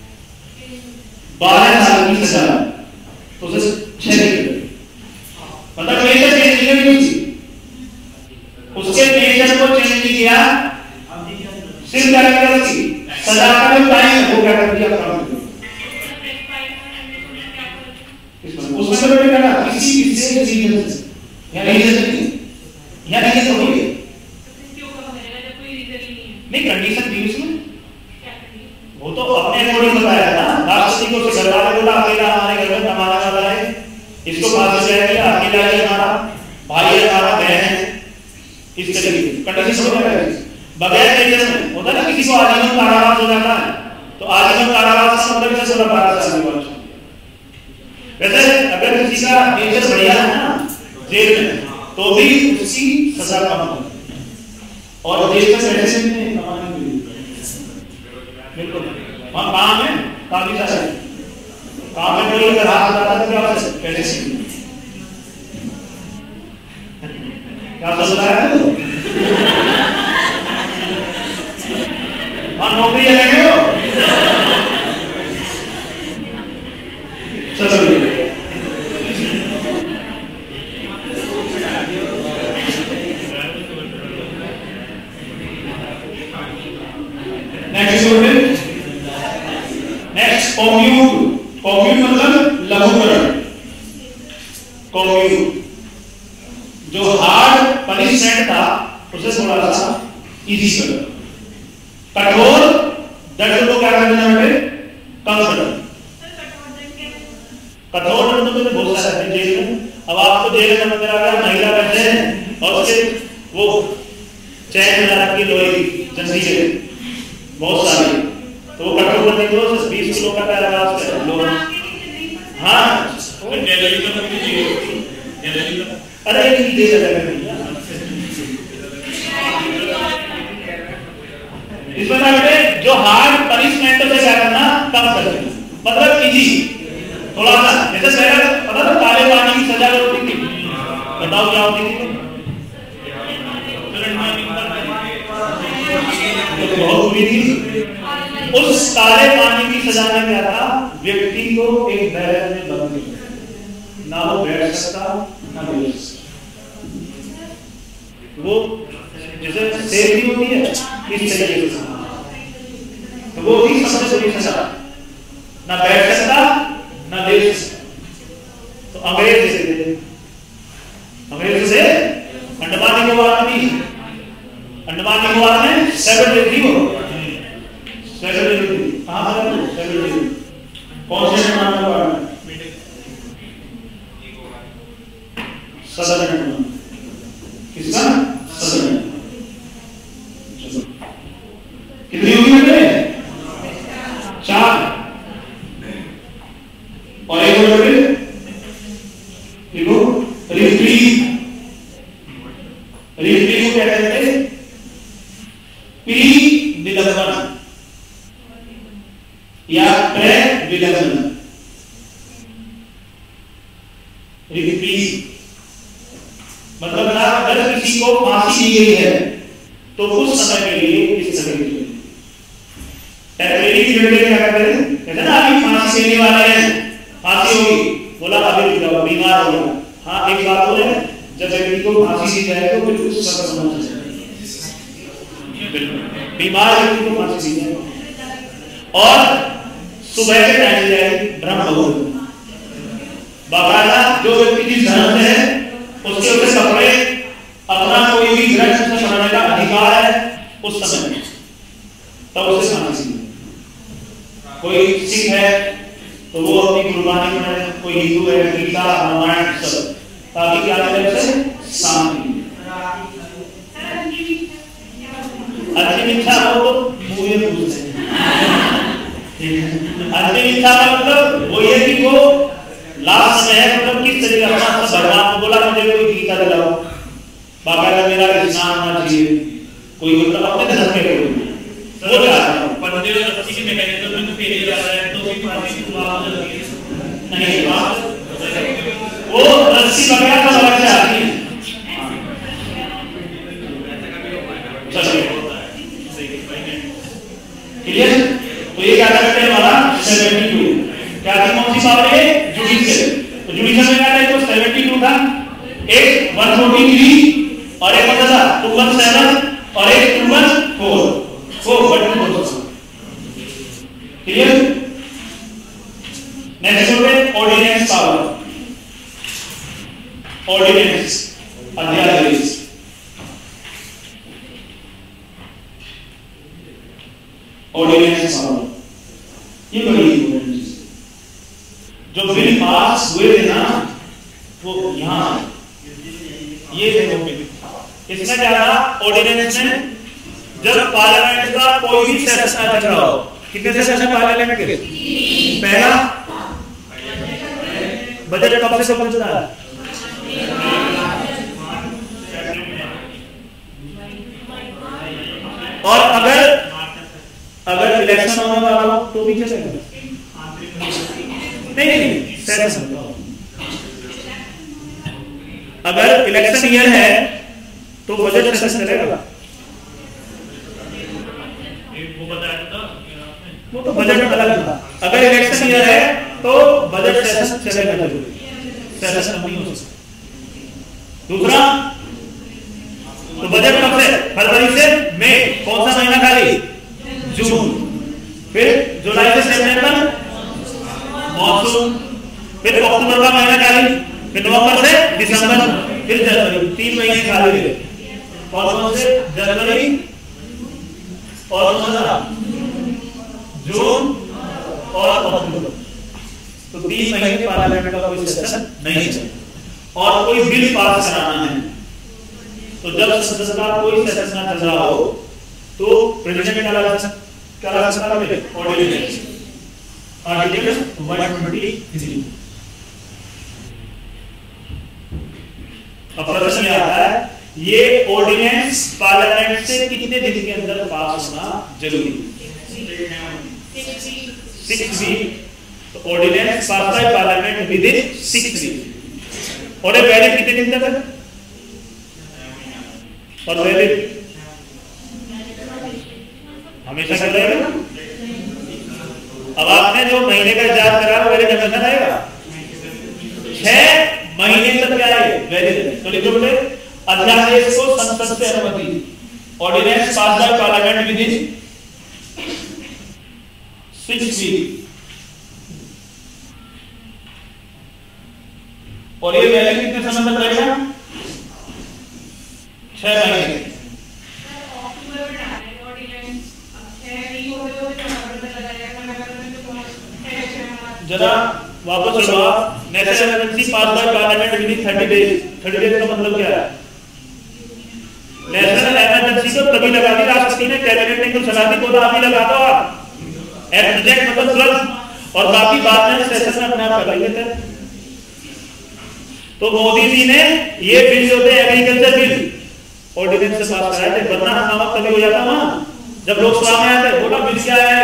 बारह साल की सजा तो उसे छह मतलब नेचर चेंज नहीं हुई, उसके नेचर को चेंज नहीं किया, सिर्फ क्या किया उसकी सजा का जो टाइम है वो क्या कर दिया काम किया। उसमें तो बेटे क्या किसी विशेष रीजन से या रीजन नहीं या रीजन तो नहीं नहीं कंडीशन थी उसमें वो तो अपने अकॉर्डिंग बताया था। राष्ट्रपति को घर वाले बोला अकेला हमारे घर में कमाने वाला है, इसको फांसी जाएगी, अकेला ही हमारा भाई है, हमारा बहन है, इस तरीके की कंडीशन हो जाएगी। बगैर रीजन में होता ना किसी को आजीवन कारावास हो जाता है तो आजीवन कारावास का मतलब है सोलह बारह साल की उम्र। वैसे अगर किसी का नेचर बढ़िया है ना जेल में तो भी उसकी सजा कम होगी और देश में पैसे में कमाने के लिए बिल्कुल वहां काम है काफी सारे काम में कोई अगर हाथ लगाता तो क्या हो सकता है? पैसे क्या सोच रहा है तू? वहां नौकरी लगेगी हो। चलो नेक्स्ट नेक्स्ट कॉम्यूट। कॉम्यूट मतलब लघुकरण। कॉम्यूट जो हार्ड पनिशमेंट था उसे थोड़ा सा इजी कर, कठोर दंड को क्या करना है? कम करना। कठोर दंड तो बहुत सारे हैं जेल में। अब आपको जेल में अंदर आ गया महिला बैठे हैं और उसके वो चैन में रखी लोहे की जंजीरें बहुत सारी तो वो कठोर करने के लिए बीस किलो का पैराग्राफ है लोहा। हाँ
कैलोरी का तो कीजिए कैलोरी का
अरे ये दे सकते हैं इसमें ना बेटे जो हार्ड पनिशमेंट से क्या करना कम कर देना मतलब इजी थोड़ा सा। जैसे पहले पता था काले पानी की सजा होती थी, बताओ क्या होती थी? तो बहुत बुरी थी। उस काले पानी की सजा में क्या था? व्यक्ति को एक बैरक में बंद किया, ना वो बैठ सकता ना बैठ सकता। वो जैसे सेफ्टी होती है इस तरीके से तो वो भी सबसे बड़ी सजा, ना बैठ सकता ना लेट सकता। तो अंग्रेज जैसे थे, अंग्रेज से अंडमान निकोबार में अंडमान निकोबार में सेवन डिग्री हो सेवन डिग्री कहां पर सेवन डिग्री कौन से अंडमान निकोबार में? सदर्न अंडमान। किसका? सदर्न। कितनी होगी बेटे? चार। और एक और बेटे देखो रिट्रीव। रिट्रीव को क्या कहते हैं? पी विलंबन या प्रे विलंबन। रिट्रीव मतलब अगर किसी को फांसी दी गई है तो कुछ समय के लिए इस तरह की टेम्परेरी पीरियड में क्या करते हैं? कहते हैं ना अभी फांसी देने वाले हैं, फांसी होगी, बोला अभी बीमार हो गया। हाँ एक बात बोले जब व्यक्ति को फांसी दी जाए तो बिल्कुल सब समझ जाए, बीमार व्यक्ति को फांसी दी जाए और सुबह के टाइम जाएगी ब्रह्म मुहूर्त। बाकायदा जो व्यक्ति जिस धर्म से है उसके ऊपर कपड़े अपना कोई भी ग्रंथ से पढ़ने का अधिकार है उस समय में, तब उसे खाना चाहिए। कोई सिख है तो वो अपनी कुर्बानी पढ़े, कोई हिंदू है गीता रामायण सब, ताकि क्या मिले उसे शांति। अंतिम इच्छा हो तो मुझे पूछते हैं। अंतिम इच्छा का मतलब वो ये कि वो लास्ट में है, मतलब किस तरीके अपना भगवान को बोला मुझे कोई गीता दिलाओ, बाकायदा मेरा स्नान होना चाहिए, कोई मतलब अपने धर्म के कोई वो चाहता है।
पंडित और किसी में कहें तो बिल्कुल फेल जा रहा है तो भी पानी की बात
नहीं, वो रस्सी पकड़ा तो लग जाती है। क्लियर? तो ये क्या करते हैं हमारा बहत्तर, क्या थी कौन सी पावर है? जुडिशियल। तो जुडिशियल में क्या था? तो बहत्तर था, एक एक सौ तैंतालीस और एक बचा था दो सौ सत्रह और एक दो सौ चौबीस, वो बटन। क्लियर? नेक्स्ट हो गए ऑर्डिनेंस पावर, ऑर्डिनेंस अध्यादेश। ऑर्डिनेंस पावर ये बड़ी इंपॉर्टेंट चीज है। जो बिल पास हुए थे ना वो यहाँ ये देखो बिल, इसमें क्या था? ऑर्डिनेंस में जब पार्लियामेंट का कोई भी सेशन चल रहा हो, कितने सेशन पार्लियामेंट के? पहला बजट कब से कब चलता है? और अगर अगर इलेक्शन होने वाला हो तो भी कैसे करें? नहीं नहीं सेशन। अगर इलेक्शन ईयर है तो बजट सेशन चलेगा,
वो बताया था
वो तो बजट अलग था। अगर इलेक्शन ईयर है तो बजट सेशन चलेगा जरूरी, सेशन नहीं हो सकता। दूसरा तो बजट कब से? फरवरी से मई, कौन सा महीना खाली? जून। फिर जुलाई से सितंबर मॉनसून, फिर अक्टूबर का महीना खाली, फिर नवंबर से दिसंबर, फिर जनवरी, तीन महीने खाली रहे। कौन कौन से? जनवरी और जून और अक्टूबर। तो तीन महीने पार्लियामेंट का कोई सेशन नहीं चले। और कोई बिल पास कराना है तो जब संसद का कोई सेशन ना चल रहा हो तो प्रेसिडेंट क्या लगा सकता क्या लगा सकता है? ऑर्डिनेंस, आर्टिकल एक सौ तेईस। अब प्रश्न ये आता है ये ऑर्डिनेंस पार्लियामेंट से कितने दिन के अंदर पास होना जरूरी? Six week. तो ऑर्डिनेंस पास है parliament within six week. और ये वैलिड कितने दिन तक है? और वैलिड हमेशा कर रहेगा। अब आपने जो महीने का रिचार्ज करा वो वैलिड हमेशा रहेगा। छह महीने तक क्या है? वैलिड। तो लिखो बोले अध्यादेश को संसद से अनुमति, ordinance pass by parliament within six week. और ये वैलिड कितने समय तक रहेगा? छह महीने। जरा वापस चलो, national emergency pass by parliament within thirty days. Thirty days का मतलब क्या है? नेशनल इमरजेंसी को तभी लगा दी राष्ट्रपति ने, कैबिनेट ने कुछ सलाह दी तो आप ही लगा दो। आप एग्जैक्ट मतलब तुरंत, और बाकी बाद में सेशन में अपने आप कर लेते हैं। तो मोदी जी ने ये बिल जो थे एग्रीकल्चर बिल ऑर्डिनेंस से पास कराए थे, वरना हंगामा तभी हो जाता वहां जब लोकसभा में आए थे। बोला बिल क्या है?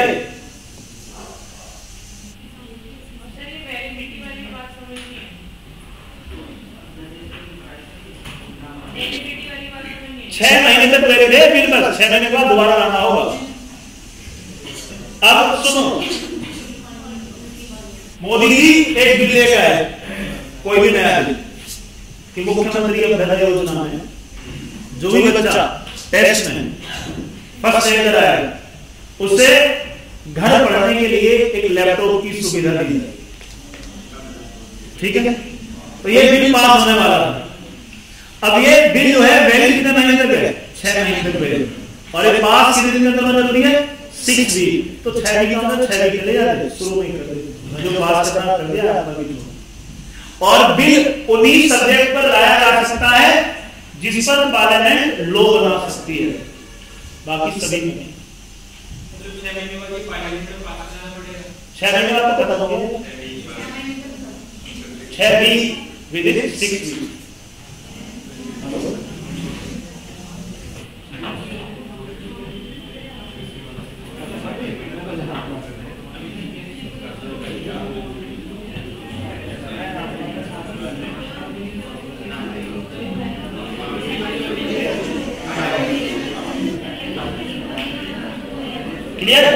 छह महीने तक वैलिड है बिल, बस छह महीने बाद दोबारा लाना होगा। अब सुनो, मोदी जी एक बिल लेकर आए, कोई भी नया बिल कि मुख्यमंत्री अभ्युदय योजना में जो भी बच्चा टेस्ट में फर्स्ट रैंक आएगा उसे घर पढ़ने के लिए एक लैपटॉप की सुविधा दी जाए। ठीक है, तो ये बिल पास होने वाला है। अब ये बिल जो है वैलिड कितने महीने तक है? छह महीने तक वैलिड। और ये पास कितने दिन तक जरूरी है? Six week. तो छह वीक का मतलब छह वीक चले जाते शुरू में कर देते, जो पास करना कर दिया आपका बिल। और बिल उन्हीं सब्जेक्ट पर लाया जा सकता है जिस पर पार्लियामेंट लॉ बना सकती है, बाकी सभी में छह महीने बाद खत्म हो गया। छह week within six week. Clear?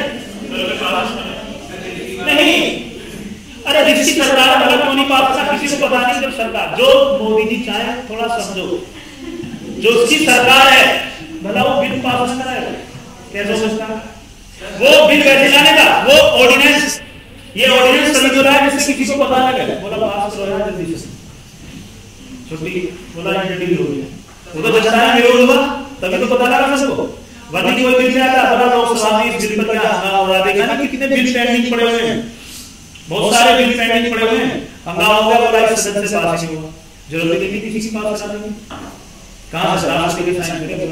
नहीं, अरे जिसकी सरकार भला क्यों नहीं पास करता, किसी को पता नहीं। जब सरकार जो मोदी जी चाहे, थोड़ा समझो, जो उसकी सरकार है भला वो बिल पास न कराएगा, कैसे हो सकता? वो बिल कैसे लाने का? वो ऑर्डिनेंस, ये ऑर्डिनेंस सभी जो रहा है जिससे किसी को पता ना लगे, बोला पास करो यार जल्दी से, छुट्टी बोला जल्दी हो गया। वो तो बचता है विरोध हुआ तभी तो पता लगा सबको। वरना कोई बिल से आता बड़ा लोकसभा में इस बिल पर क्या हंगामा हो रहा है, देखा ना कितने बिल पेंडिंग पड़े हुए हैं, बहुत सारे बिल पेंडिंग पड़े हुए हैं। हंगामा हो गया, बोला इस सदन से पास नहीं हुआ, जरूरत नहीं थी किसी की पास कराने की। कहां से राष्ट्रपति के साइन करेंगे?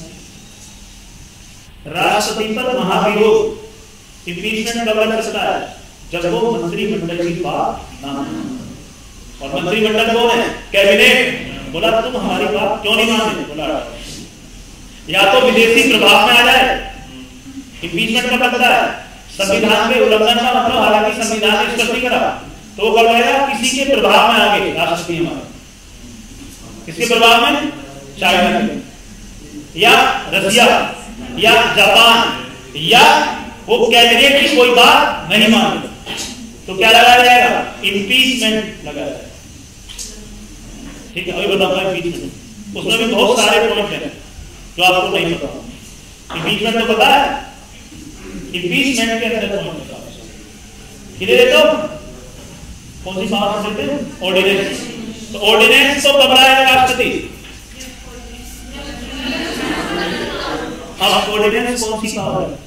राष्ट्रपति पर महाभियोग इम्पीचमेंट कब कर सकता है? जब वो मंत्रिमंडल की बात ना माने। और मंत्रिमंडल कौन है? कैबिनेट। बोला तुम हमारी बात क्यों नहीं मानते? बोला या तो विदेशी प्रभाव में आ जाए, इम्पीचमेंट का बनता है संविधान के उल्लंघन का मतलब, हालांकि संविधान ने स्पष्ट नहीं करा, तो वो करवाएगा किसी के प्रभाव में आगे राष्ट्रपति हमारे। किसके प्रभाव में? चाइना के या रसिया या जापान, या वो कैबिनेट की कोई बात नहीं माने तो क्या लगाया जाएगा? इम्पीचमेंट लगाया जाएगा। ठीक है, अभी बताऊंगा इम्पीचमेंट, उसमें भी बहुत सारे पॉइंट हैं जो आपको नहीं पता। इम्पीचमेंट तो पता है, इम्पीचमेंट के अंदर कौन होता है? क्लियर है? तो कौन सी बात करते हैं? ऑर्डिनेंस। तो ऑर्डिनेंस तो कब लाएगा राष्ट्रपति? अब ऑर्डिनेंस कौन सी पावर है?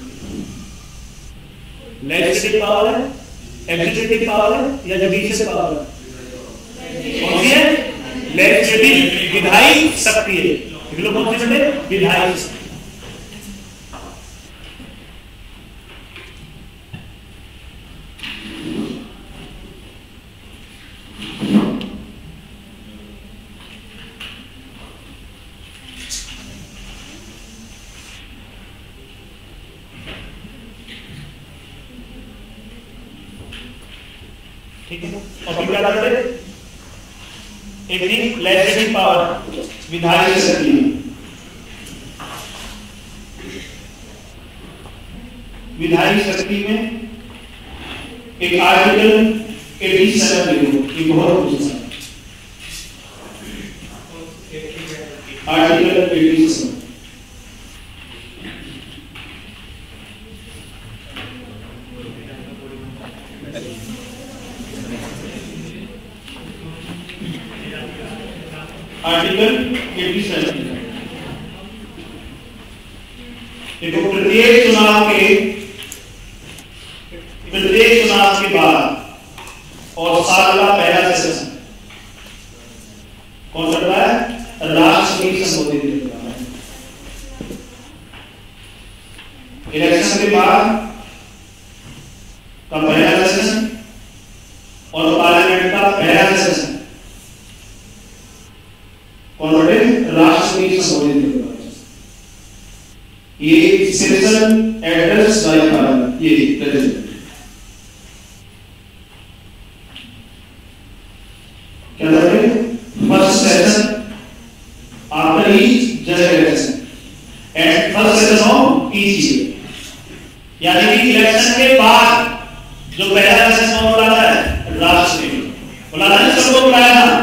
लेजिस्लेटिव पावर है, एग्जीक्यूटिव पावर है या जुडिशियल पावर है? कौन सी है? लेजिस्लेटिव, विधायी शक्ति है। कौन सी बने? विधायी। ठीक है, और क्या करते हैं? एक लेजिस्लेटिव पावर, विधायी शक्ति। विधायी शक्ति में एक आर्टिकल सत्तासी देखो, ये बहुत कुछ है। आर्टिकल सत्तासी आर्टिकल सत्तासी देखो, प्रत्येक चुनाव के प्रत्येक चुनाव के बाद और साल का पहला सेशन कौन करता है? राष्ट्रपति संबोधित करता है। इलेक्शन के बाद का पहला सेशन और पार्लियामेंट का पहला सेशन कौन करते? राष्ट्रपति संबोधित करता है। ये सेशन एड्रेस बाय पार्लियामेंट, ये प्रेसिडेंट। क्या करते हैं? First session after each general election and first session of each year, यानी कि इलेक्शन के बाद जो पहला सेशन बुलाता है राष्ट्रपति बुलाता है। सबको बुलाया था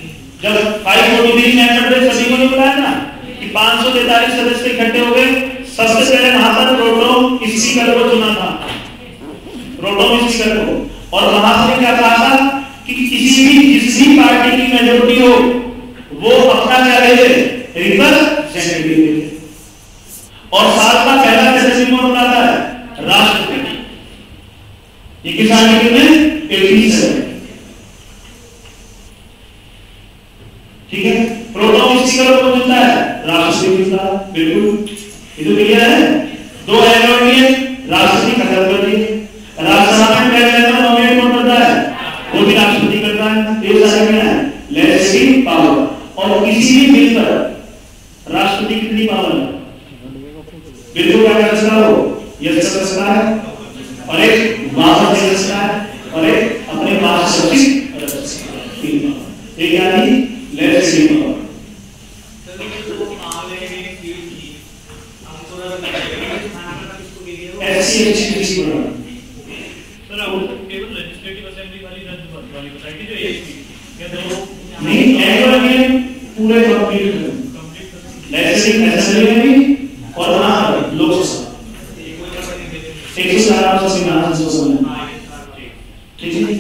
जब फाइव फोर्टी थ्री मेंबर थे, सभी को नहीं बुलाया ना कि पांच सौ तैतालीस सदस्य इकट्ठे हो गए, सबसे पहले महात्मा प्रोटोम स्पीकर को चुना था, प्रोटोम स्पीकर को, और वहां से क्या कहा था कि किसी भी जिस भी पार्टी की मेजोरिटी हो वो अपना क्या ले रिप्रेजेंटेटिव ले, और साल का पहला सेशन कौन बुलाता है? राष्ट्रपति। ये किस आर्टिकल में? सत्तासी। ठीक है, प्रोटोम स्पीकर को चुनता है राष्ट्रपति चुनता है। बिल्कुल, ये तो क्लियर है। दो एलोनियन राष्ट्रपति खत्म कर दिए, राज्यसभा में पहले नॉमिनेट कौन करता है? वो भी राष्ट्रपति करता है। ये सारे क्या है? Legislative power. और किसी भी बिल पर राष्ट्रपति कितनी पावर है? बिल को क्या कर सकता हो? यस कर सकता है, और एक वापस दे सकता है, और एक अपने पास सुरक्षित रख सकता है। ये क्या है? Legislative power. ऐसी ऐसी किसी को
सर वो केवल लेजिस्लेटिव असेंबली वाली रद्द वाली बताई जो एक क्या दो
नहीं, एनुअल पूरे कंप्लीट लेजिस्लेटिव असेंबली में भी और वहां लोकसभा एक सौ अठारह सौ संविधान संशोधन। ठीक है,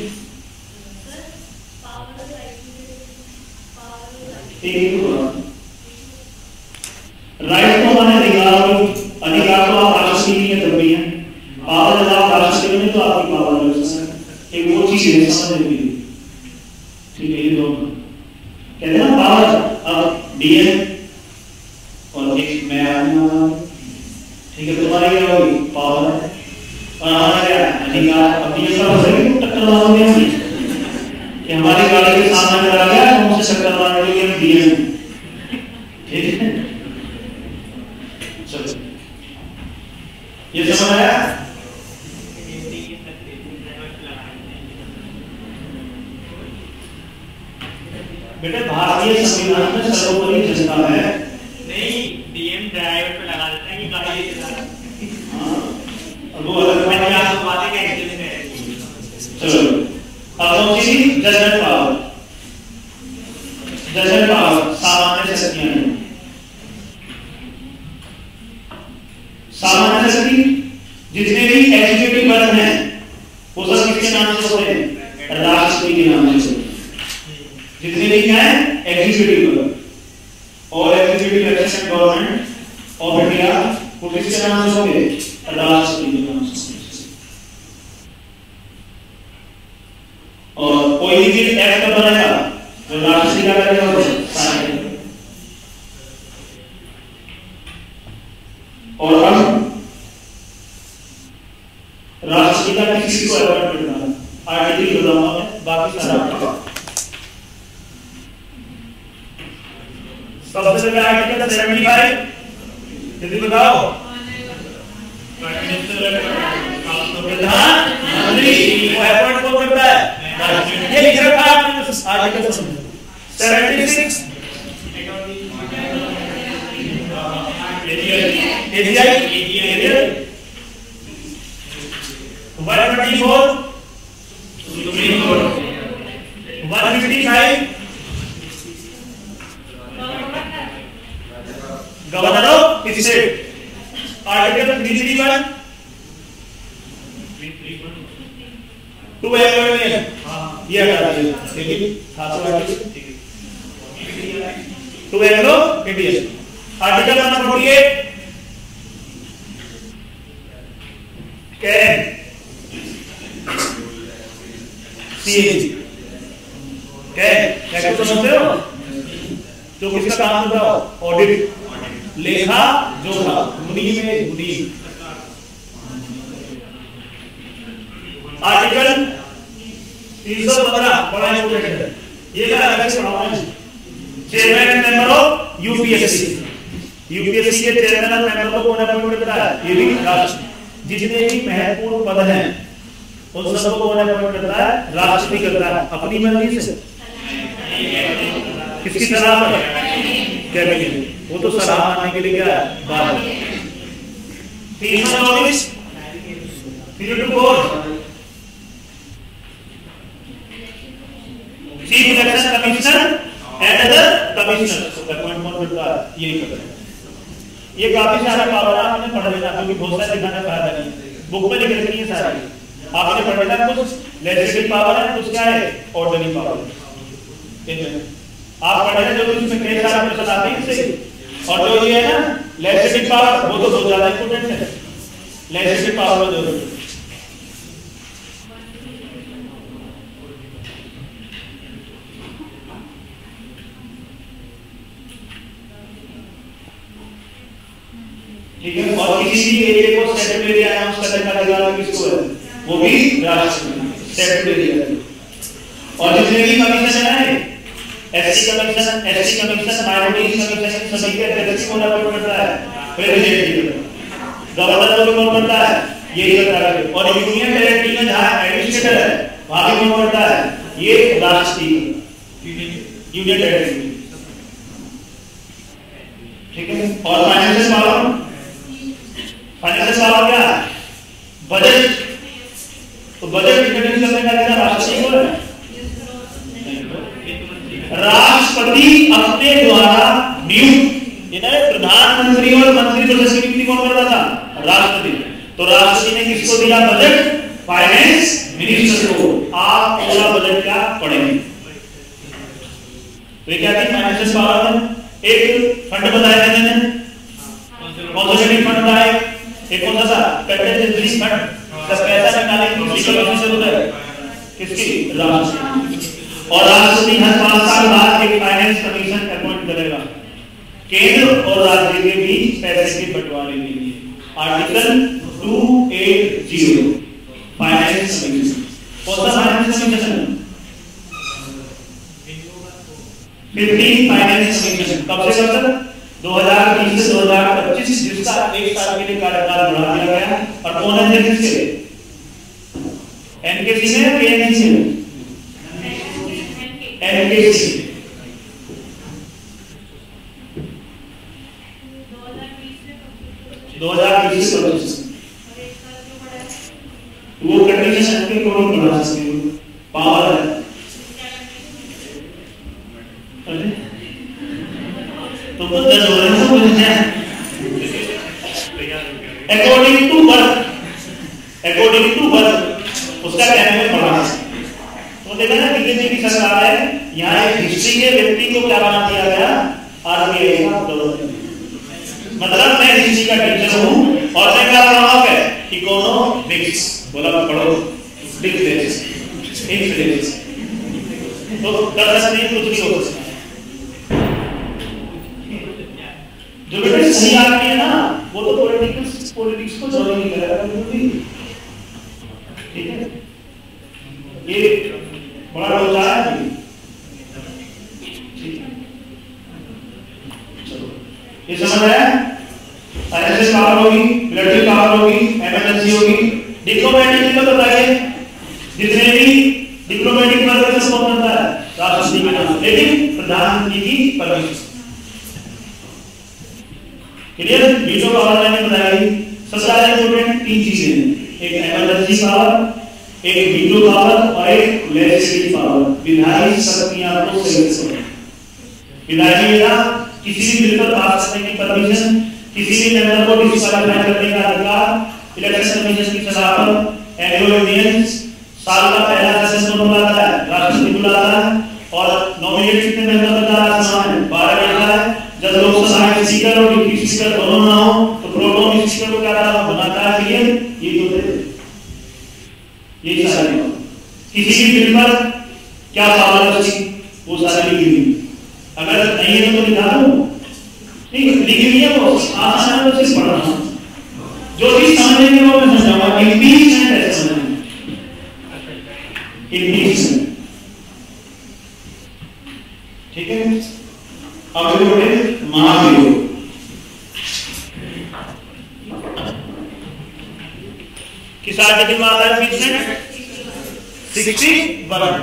राइट को माने अधिकार, अधिकार तो आप राष्ट्रपति के तब भी हैं, पावर जब आप राष्ट्रपति में तो आपकी पावर है। एक वो चीज है समझने के लिए। ठीक है, ये दोनों कहते हैं ना पावर। अब डीएम और एक मैं आदमी, ठीक है, तुम्हारी क्या होगी? पावर है, और हमारा क्या है? अधिकार। अब डीएम का मतलब टक्कर मारोगे हम कि हमारी गाड़ी के सामने करा गया तो हमसे टक्कर मारने के लिए डीएम। ठीक है, चलो ये समझ आया? बेटा भारतीय संविधान में सर्वोपरि जनता है।
नहीं, डीएम ड्राइवर पे लगा देता है कि गाड़ी चला रहा है।
हां, अब वो अलग
मैं क्या बातें कहते हैं।
चलो अब कौन सी? Judgment power. जजमेंट पावर सामान्य शक्तियां हैं। सामान्य शक्ति जितने भी एग्जीक्यूटिव वर्ग हैं वो सब किसके नाम से होते हैं? राष्ट्रपति के नाम से। जितने भी क्या है? एग्जीक्यूटिव वर्ग और executive efficient government of India वो किसके नाम से होंगे? राष्ट्रपति के नाम से। और कोई भी एक्ट बनाएगा जो राष्ट्रपति का करेगा वो साइन करेगा। और हम राष्ट्रपति का किसी को अपॉइंट करना है, आर्टिकल बताऊंगा मैं, बाकी सारा सबसे पहले आर्टिकल पचहत्तर जल्दी बताओ। प्रधानमंत्री को अपॉइंट कौन करता है? ये लिख रखा है आपने आर्टिकल छिहत्तर। AGI AGI one twenty four supreme court, one fifty five governor of state, article three three one two एलोनियन ये हटा दीजिए, लेकिन खास आर्टिकल टू एलो Indian. Article number forty eight can CAG can can तो समझते हो? जो किसका काम होता है? ऑडिट, लेखा जोखा, मुनीम में मुनीम। आर्टिकल तीन सौ पंद्रह बड़ा इंपोर्टेंट है, ये का अलग से पढ़ाना है। Chairman and member of UPSC, UPSC के चेयरमैन और मेंबर को कौन अपॉइंट करता है? ये भी राष्ट्रपति। जितने भी महत्वपूर्ण पद हैं उन सबको कौन अपॉइंट करता है? राष्ट्रपति करता है, अपनी मर्जी से। किसकी सलाह पर? कैबिनेट। वो तो सलाह मानने के लिए क्या है? बात। तीन सौ चौबीस period four chief election commissioner and other commissioner appoint कौन करता है? यही करता है। ये काफी सारा पावर आपने पढ़ लेना, क्योंकि बहुत सारे दिखाने फायदा नहीं, बुक में लिख रखी है सारी, आपने पढ़ लेना। कुछ लेजिस्लेटिव पावर है, कुछ क्या है ऑर्डिनरी पावर। आप पढ़ लेना, जो इसमें कई सारे प्रश्न आते हैं इससे। और जो ये है ना लेजिस्लेटिव पावर, वो तो बहुत ज्यादा इंपॉर्टेंट है, लेजिस्लेटिव पावर जो है। ठीक है, और किसी भी एरिया को सेटल्ड एरिया अनाउंस करने का अधिकार किसको है, वो भी राष्ट्रपति, सेटल्ड एरिया। और जितने भी कमीशन है, SC commission, ST commission, minority commission, सभी के अध्यक्ष को अपॉइंट करता है प्रेसिडेंट, गवर्नर को कौन करता है, यही करता है। और यूनियन टेरिटरी में जहां एडमिनिस्ट्रेटर है वहां भी कौन करता है, ये राष्ट्रपति, यूनियन टेरिटरी। ठीक है, और फाइनेंशियल पावर, फाइनेंशियल पावर क्या है, बजट। तो बजट इंट्रोड्यूस करने का अधिकार राष्ट्रपति को है। राष्ट्रपति अपने द्वारा नियुक्त, इन्हें प्रधानमंत्री और मंत्री परिषद की नियुक्ति कौन करता था, राष्ट्रपति। तो राष्ट्रपति ने किसको दिया बजट, फाइनेंस मिनिस्टर को। आप पूरा बजट क्या पढ़ेंगे। तो ये क्या थी फाइनेंशियल पावर है। एक फंड बताया मैंने, कंसोलिडेटेड फंड था, एक कौन सा था, कंटिजेंसी फंड, जब पैसा निकालने की लीगल ऑफिसर होता है किसकी, राष्ट्रपति। और राष्ट्रपति हर पांच साल बाद एक फाइनेंस कमीशन अपॉइंट करेगा केंद्र और राज्य के बीच पैसे के बंटवारे के लिए। आर्टिकल दो सौ अस्सी फाइनेंस कमीशन। कौन सा finance commission, fifteen finance commission. कब से कब तक, दो हज़ार बीस से दो हज़ार पच्चीस, जिसका एक साल के लिए कार्यकाल बढ़ा दिया गया। और कौन है जिसके, एनकेसी में या एनकेसी में, एनकेसी। दो हज़ार बीस से पच्चीस वो कंडीशन के कौन बढ़ा सकते हो, पावर है। तो तो दस हो रहे हैं समझना है। According to birth, according to birth उसका कहने में बढ़ा सकते। तो देखा ना बीजेपी की सरकार है, यहाँ एक हिस्ट्री के व्यक्ति को क्या बना दिया गया, आरबीआई का गवर्नर। मतलब मैं हिस्ट्री का टीचर हूँ और मैं क्या पढ़ा हूँ, इकोनॉमिक्स, बोला पढ़ो बिजनेस, इंफ्लेशन। तो दरअसल नहीं कुछ भी हो सकता। जो बेटे सही आदमी है ना, वो तो पॉलिटिक्स पॉलिटिक्स को ज्वाइन नहीं करेगा कभी। ठीक है, ये बड़ा रोजा है। चलो ये समझ आया। फाइनेंशियल पावर होगी, मिलिट्री पावर होगी, एमरजेंसी होगी, डिप्लोमेटिक का बताइए। जितने भी डिप्लोमेटिक वर्क से कौन करता है, राष्ट्रपति के नाम, लेकिन प्रधानमंत्री की परमिशन। क्लियर, वीटो पावर मैंने बताई। सबसे ज्यादा इंपॉर्टेंट तीन चीजें हैं, एक एमरजेंसी पावर, एक वीटो पावर और एक लेजिस्लेटिव पावर। विधायी शक्तियां को सीमित करो। विधायी या किसी भी बिल पर पास करने की परमिशन, किसी भी मेंबर को डिस्क्वालीफाई करने का अधिकार, इलेक्शन कमीशन की सलाह पर, एनुअल ऑडियंस, साल का पहला सेशन कौन बुलाता है, राष्ट्रपति बुलाता है। और नॉमिनेट कितने मेंबर का समान है, बारह मेंबर है। जब लोकसभा में स्पीकर और डिप्टी स्पीकर दोनों ना हो तो प्रोटोन स्पीकर को क्या बनाता है, ये ये तो है, ये सारे किसी भी बिल पर क्या पावर है उसकी, वो सारे लिखी हुई। अगर नहीं है तो लिखा दो, नहीं लिखी हुई है वो आसान है, उसे पढ़ना। जो चीज समझेंगे वो मैं समझाऊंगा। इम्पीचमेंट है, समझना इम्पीचमेंट। ठीक है, अब बोले महाभियोग। किस आर्टिकल में आता है इम्पीचमेंट, सिक्सटी वन।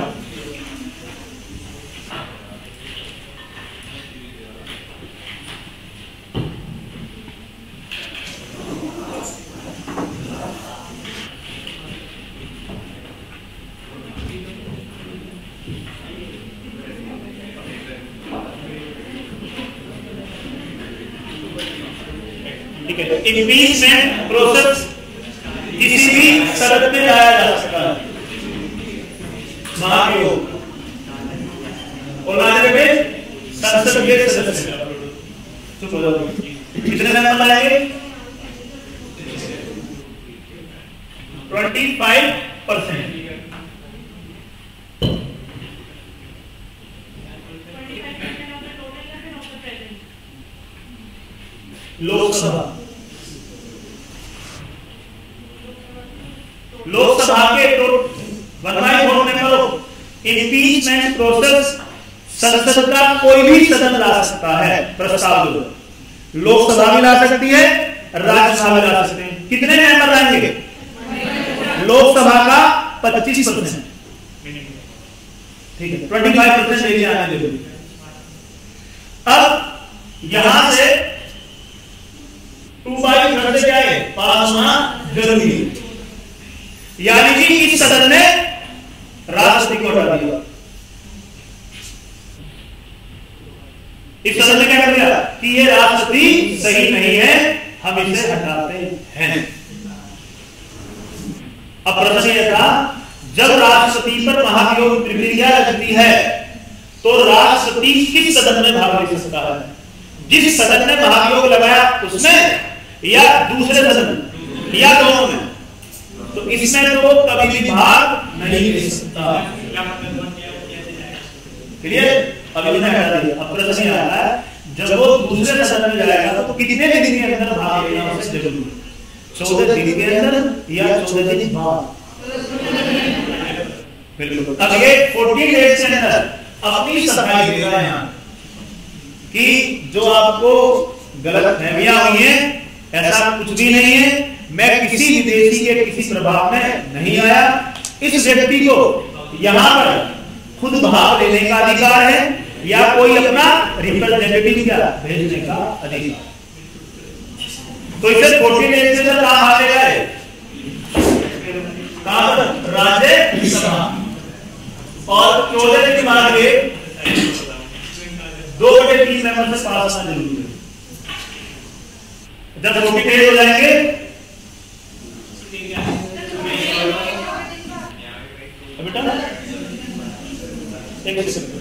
ठीक है, इम्पीचमेंट प्रोसेस किसी भी सदन में लाया जा सकता है। महाभियोग और संसद के सदस्य चुप हो जाओ, कितने मेंबर लाएंगे? पच्चीस परसेंट। लोकसभा लोकसभा के तो one by four member impeachment process संसद का कोई भी सदन ला सकता है प्रस्ताव। लोकसभा भी ला सकती है, राज्यसभा भी ला सकते हैं। कितने मेंबर लाएंगे? लोकसभा का पच्चीस परसेंट, ठीक है, पच्चीस परसेंट लेके आना जरूरी। अब यहां से टू बाई थर्ड से क्या है, पास होना जरूरी है। यानी कि इस सदन ने राष्ट्रपति को हटा दिया। इस सदन ने क्या कर दिया कि ये राष्ट्रपति सही नहीं है, हम इसे हटाते हैं। अब प्रश्न यह था, जब राष्ट्रपति पर महाभियोग प्रक्रिया लगती है तो राष्ट्रपति किस सदन में भाग ले सकता है? जिस सदन ने महाभियोग लगाया उसमें, या दूसरे सदन, या दोनों में? तो इसमें तो कभी भी भाग नहीं ले सकता। क्लियर? अभी मैंने हटा दिया। अब प्रश्न यह आता है, जब वो दूसरे सदन में जाएगा तो कितने दिन के अंदर भाग लेना उससे जरूरी? चौदह दिन के अंदर या चौदह दिन बाद? बिल्कुल। अब ये फोर्टीन डेज के अंदर अपनी सफाई देगा यहाँ कि जो आपको गलत फहमियां हुई है ऐसा कुछ भी नहीं है, मैं किसी विदेशी के किसी प्रभाव में नहीं आया। इस व्यक्ति को यहाँ पर खुद भाग लेने का अधिकार है या कोई अपना रिप्रेजेंटेटिव क्या भेजने का अधिकार। तो इसे फोर्टी डेज के अंदर कहां भागेगा है? कहां पर? राज्यसभा। और चौदह दिन बाद दो बटे तीन मेंबर से पास होना जरूरी है। जब फोर्टी डेज हो जाएंगे बेटा एक सेकंड,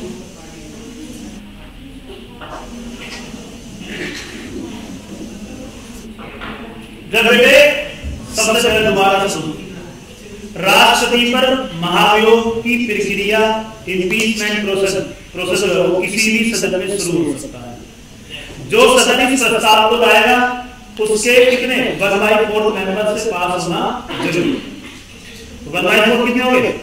जब बेटे सबसे पहले दोबारा सुनो, राष्ट्रपति पर महाभियोग की प्रक्रिया इम्पीचमेंट प्रोसेस प्रोसेस किसी भी सदन में शुरू हो सकता है। जो सदन इस प्रस्ताव को लाएगा उसके कितने वन बाई फोर मेंबर से पास होना जरूरी। वन बाई फोर कितने हो गए?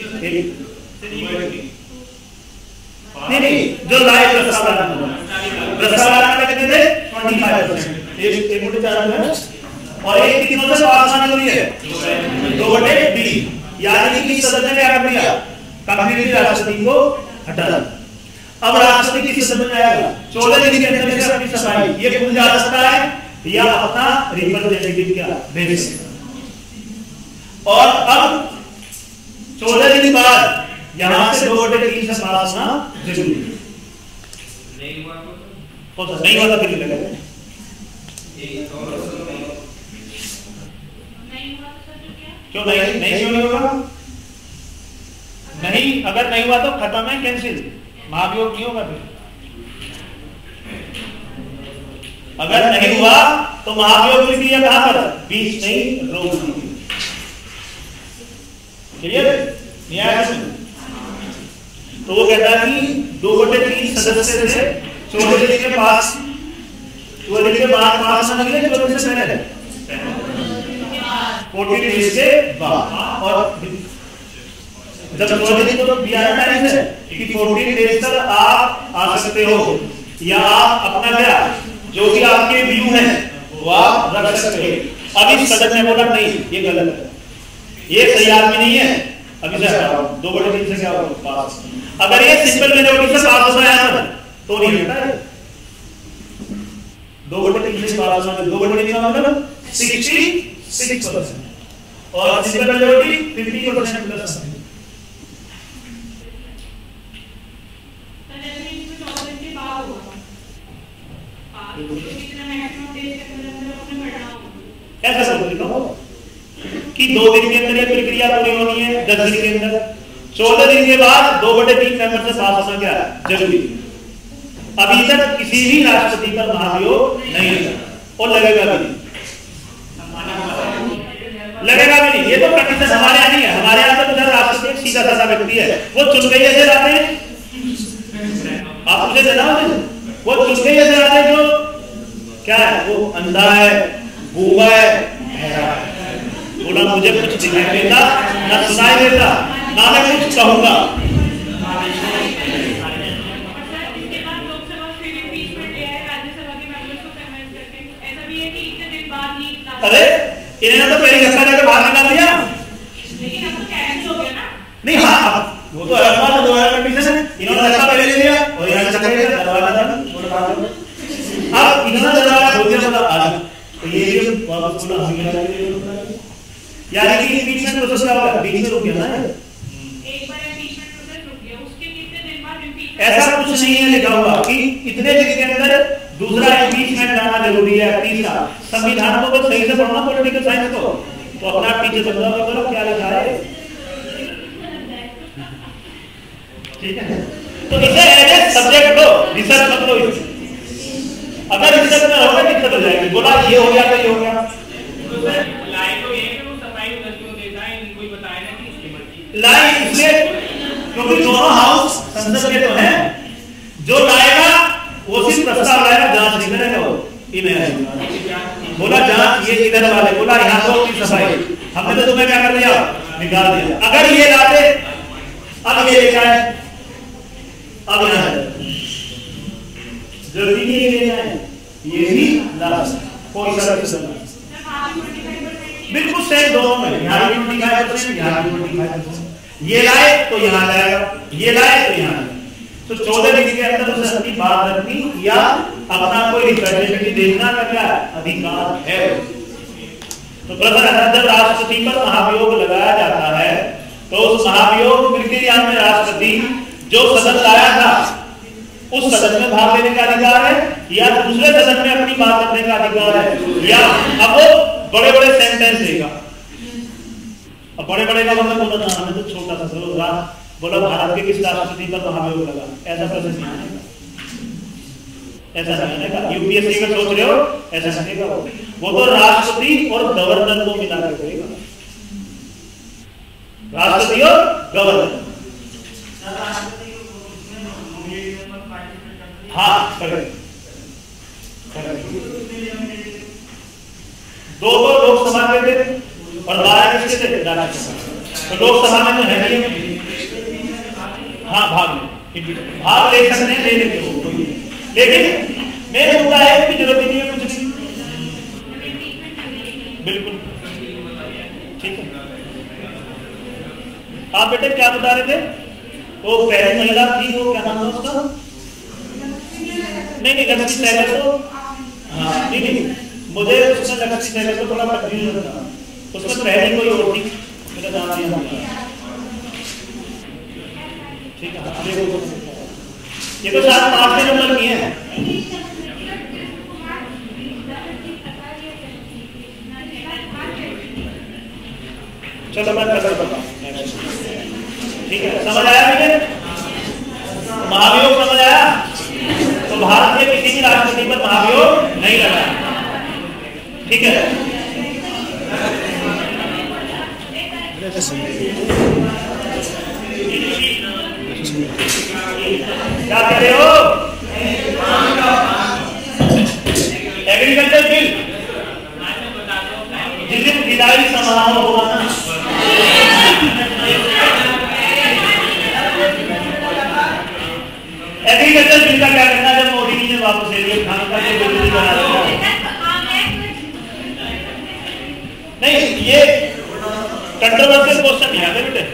नहीं नहीं, जो लाए प्रस्ताव लाना प्रस्ताव लाना कितने थे? पच्चीस परसेंट। एक एक मोटे चार है और एक कितनों से पास आने वाली है? दो बटे तीन। यानी कि सदन ने क्या कर दिया? कंप्लीटली राष्ट्रपति को हटा दिया। अब राष्ट्रपति किस सदन में आएगा? चौदह दिन के अंदर से अपनी सफाई ये खुद जा सकता है या अपना रिप्रेजेंटेटिव क्या भेज सकता है। और अब चौदह दिन बाद यहां से दो बटे तीन से पास होना जरूरी है। नहीं हुआ तो नहीं हुआ तो फिर लगेगा क्यों नहीं? नहीं क्यों नहीं होगा? नहीं, अगर नहीं हुआ तो खत्म है, कैंसिल, महाभियोग नहीं होगा। फिर अगर नहीं हुआ तो महाभियोग प्रक्रिया कहां पर? बीच नहीं, रोक दी। क्लियर? तो वो कहता है कि दो बटे तीन सदस्य से चौदह दिन के पास चौदह दिन के बाद पास होना चाहिए, चौदह दिन से पहले फोर्टी डेज के बाद। और जब चौदह दिन तो दिया टाइम है कि फोर्टी डेज तक आप आ सकते हो या आप अपना क्या जो भी आपके व्यू है वो आप रख सकते हो। अभी सदन ने बोला नहीं, ये गलत है, ये सही आदमी नहीं है, अभी से हटाओ, दो बटे तीन से क्या होगा पास। अगर ये सिंपल मेजॉरिटी से पास होता है तो नहीं होता है। दो बटे तीन से पास होना, दो बटे तीन का मतलब सिक्सटी सिक्स परसेंट और simple majority fifty percent plus.
तो जैसे इसमें चौदह दिन के बाद होगा पास, तो कितना मैक्सिमम डेज के अंदर
ऐसा सब लिखा होगा कि दो दिन के अंदर ये प्रक्रिया पूरी होनी है, दस दिन के अंदर, चौदह दिन के बाद दो बटे तीन मेंबर से पास होना क्या जरूरी। अभी तक किसी भी राष्ट्रपति पर महाभियोग नहीं लगा और लगेगा भी नहीं, लगेगा भी नहीं। ये तो कंडीशन हमारे यहाँ नहीं है। हमारे यहाँ तो उधर राष्ट्रपति सीधा साधा व्यक्ति है, वो चुन के ऐसे आते हैं, आप मुझे देना वो चुन के ऐसे आते हैं जो क्या है, वो अंधा है, गूंगा है, बहरा है, बोला मुझे कुछ दिखाई देता ना सुनाई देता ना मैं कुछ कहूंगा। अरे इन्होंने तो पहले धक्का देकर बाहर निकाल दिया,
लेकिन अब तो कैंसिल हो गया ना।
नहीं हाँ वो तो अलग दोबारा कंडीशन है, इन्होंने धक्का पहले ले लिया और यहाँ धक्का ले लिया, दरवाजा था अब इन्होंने दरवाजा खोल दिया, मतलब आ तो ये जो वापस बोला हमें लगा दिया, यानी कि बीच में प्रोसेस क्या होगा, बीच में रुक गया ना,
एक बार इम्पीचमेंट प्रोसेस रुक गया, उसके कितने दिन बाद इम्पीचमेंट।
ऐसा कुछ नहीं है लिखा हुआ कि इतने दिन के अंदर दूसरा इम्पीचमेंट लाना जरूरी है। तीसरा संविधान को सही से पढ़ना, पॉलिटिकल साइंस को तो अपना पीछे समझा करो क्या लिखा है, ठीक है। तो इसे एज सब्जेक्ट लो, रिसर्च मत लो इसे, अगर रिसर्च में होगा दिक्कत हो जाएगी। बोला ये हो गया तो ये हो गया,
लाइन तो ये है वो सफाई उद्योग देता है, कोई बताए ना कि इसकी मर्जी
लाइन इसलिए क्योंकि दोनों हाउस संसद के तो हैं, जो लाएगा वो सिर्फ प्रस्ताव लाएगा, जांच नहीं करेगा वो। इन्हें बोला जांच ये इधर वाले, बोला यहाँ तो की सफाई, हमने तो तुम्हें क्या कर दिया, निकाल दिया। अगर ये लाते अब ये लेकर आए, अब यहाँ जरूरी नहीं लेना है, ये भी लास्ट कोई सा बिल्कुल सेम दोनों में, यहाँ भी ट्वेंटी फाइव परसेंट, यहाँ भी ट्वेंटी फाइव परसेंट, ये लाए तो यहाँ लाएगा, ये लाए तो यहाँ। तो चौदह दिन के अंदर उसे अपनी बात रखनी या अपना कोई रिप्रेजेंटेटिव देखना का क्या अधिकार है। तो प्रथम जब राष्ट्रपति पर महाभियोग लगाया जाता है तो उस महाभियोग प्रक्रिया में राष्ट्रपति जो सदन लाया था उस सदन में भाग लेने का अधिकार है या दूसरे सदन में अपनी बात रखने का अधिकार है, या अब वो बड़े बड़े सेंटेंस देगा। अब बड़े बड़े का मतलब बोला था हमें तो छोटा सा सवाल बोला भारत के किस राष्ट्रपति पर महाभियोग लगा, ऐसा प्रश्न नहीं आएगा, ऐसा नहीं आएगा। यूपीएससी में सोच रहे हो ऐसा नहीं होगा, वो तो राष्ट्रपति और गवर्नर को मिला के करेगा, राष्ट्रपति और गवर्नर। हाँ करेक्ट, दो तो लोकसभा के थे और बारह किसके थे, राज्यसभा। तो लोकसभा में तो है नहीं, हाँ भाग ले भाग ले सकते हैं, ले लेते हो, लेकिन मेरे मुद्दा है कि जरूरत नहीं है कुछ नहीं, बिल्कुल ठीक है। आप बेटे क्या बता रहे थे, वो पहली महिला थी वो क्या नाम था उसका, नहीं नहीं गलती सहगल तो हाँ नहीं नहीं मुझे उसमें गलती सहगल तो थोड़ा कंफ्यूजन था, उसमें पहली कोई और थी, मेरा नाम नहीं आता, ठीक है। ये तो सात पांच के नंबर की है, चलो मैं कल बताऊं, ठीक है। समझ आया मुझे, महाभियोग समझ आया। तो भारत के किसी भी राष्ट्रपति पर महाभियोग नहीं लगा, ठीक है। क्या कह रहे हो, एग्रीकल्चर बिल जिस दिन विदाई समारोह होगा ना, एग्रीकल्चर बिल का क्या करना, जब मोदी जी ने वापस ले लिया खान का ये बिल बना दिया, नहीं ये कंट्रोवर्शियल क्वेश्चन नहीं है बेटे,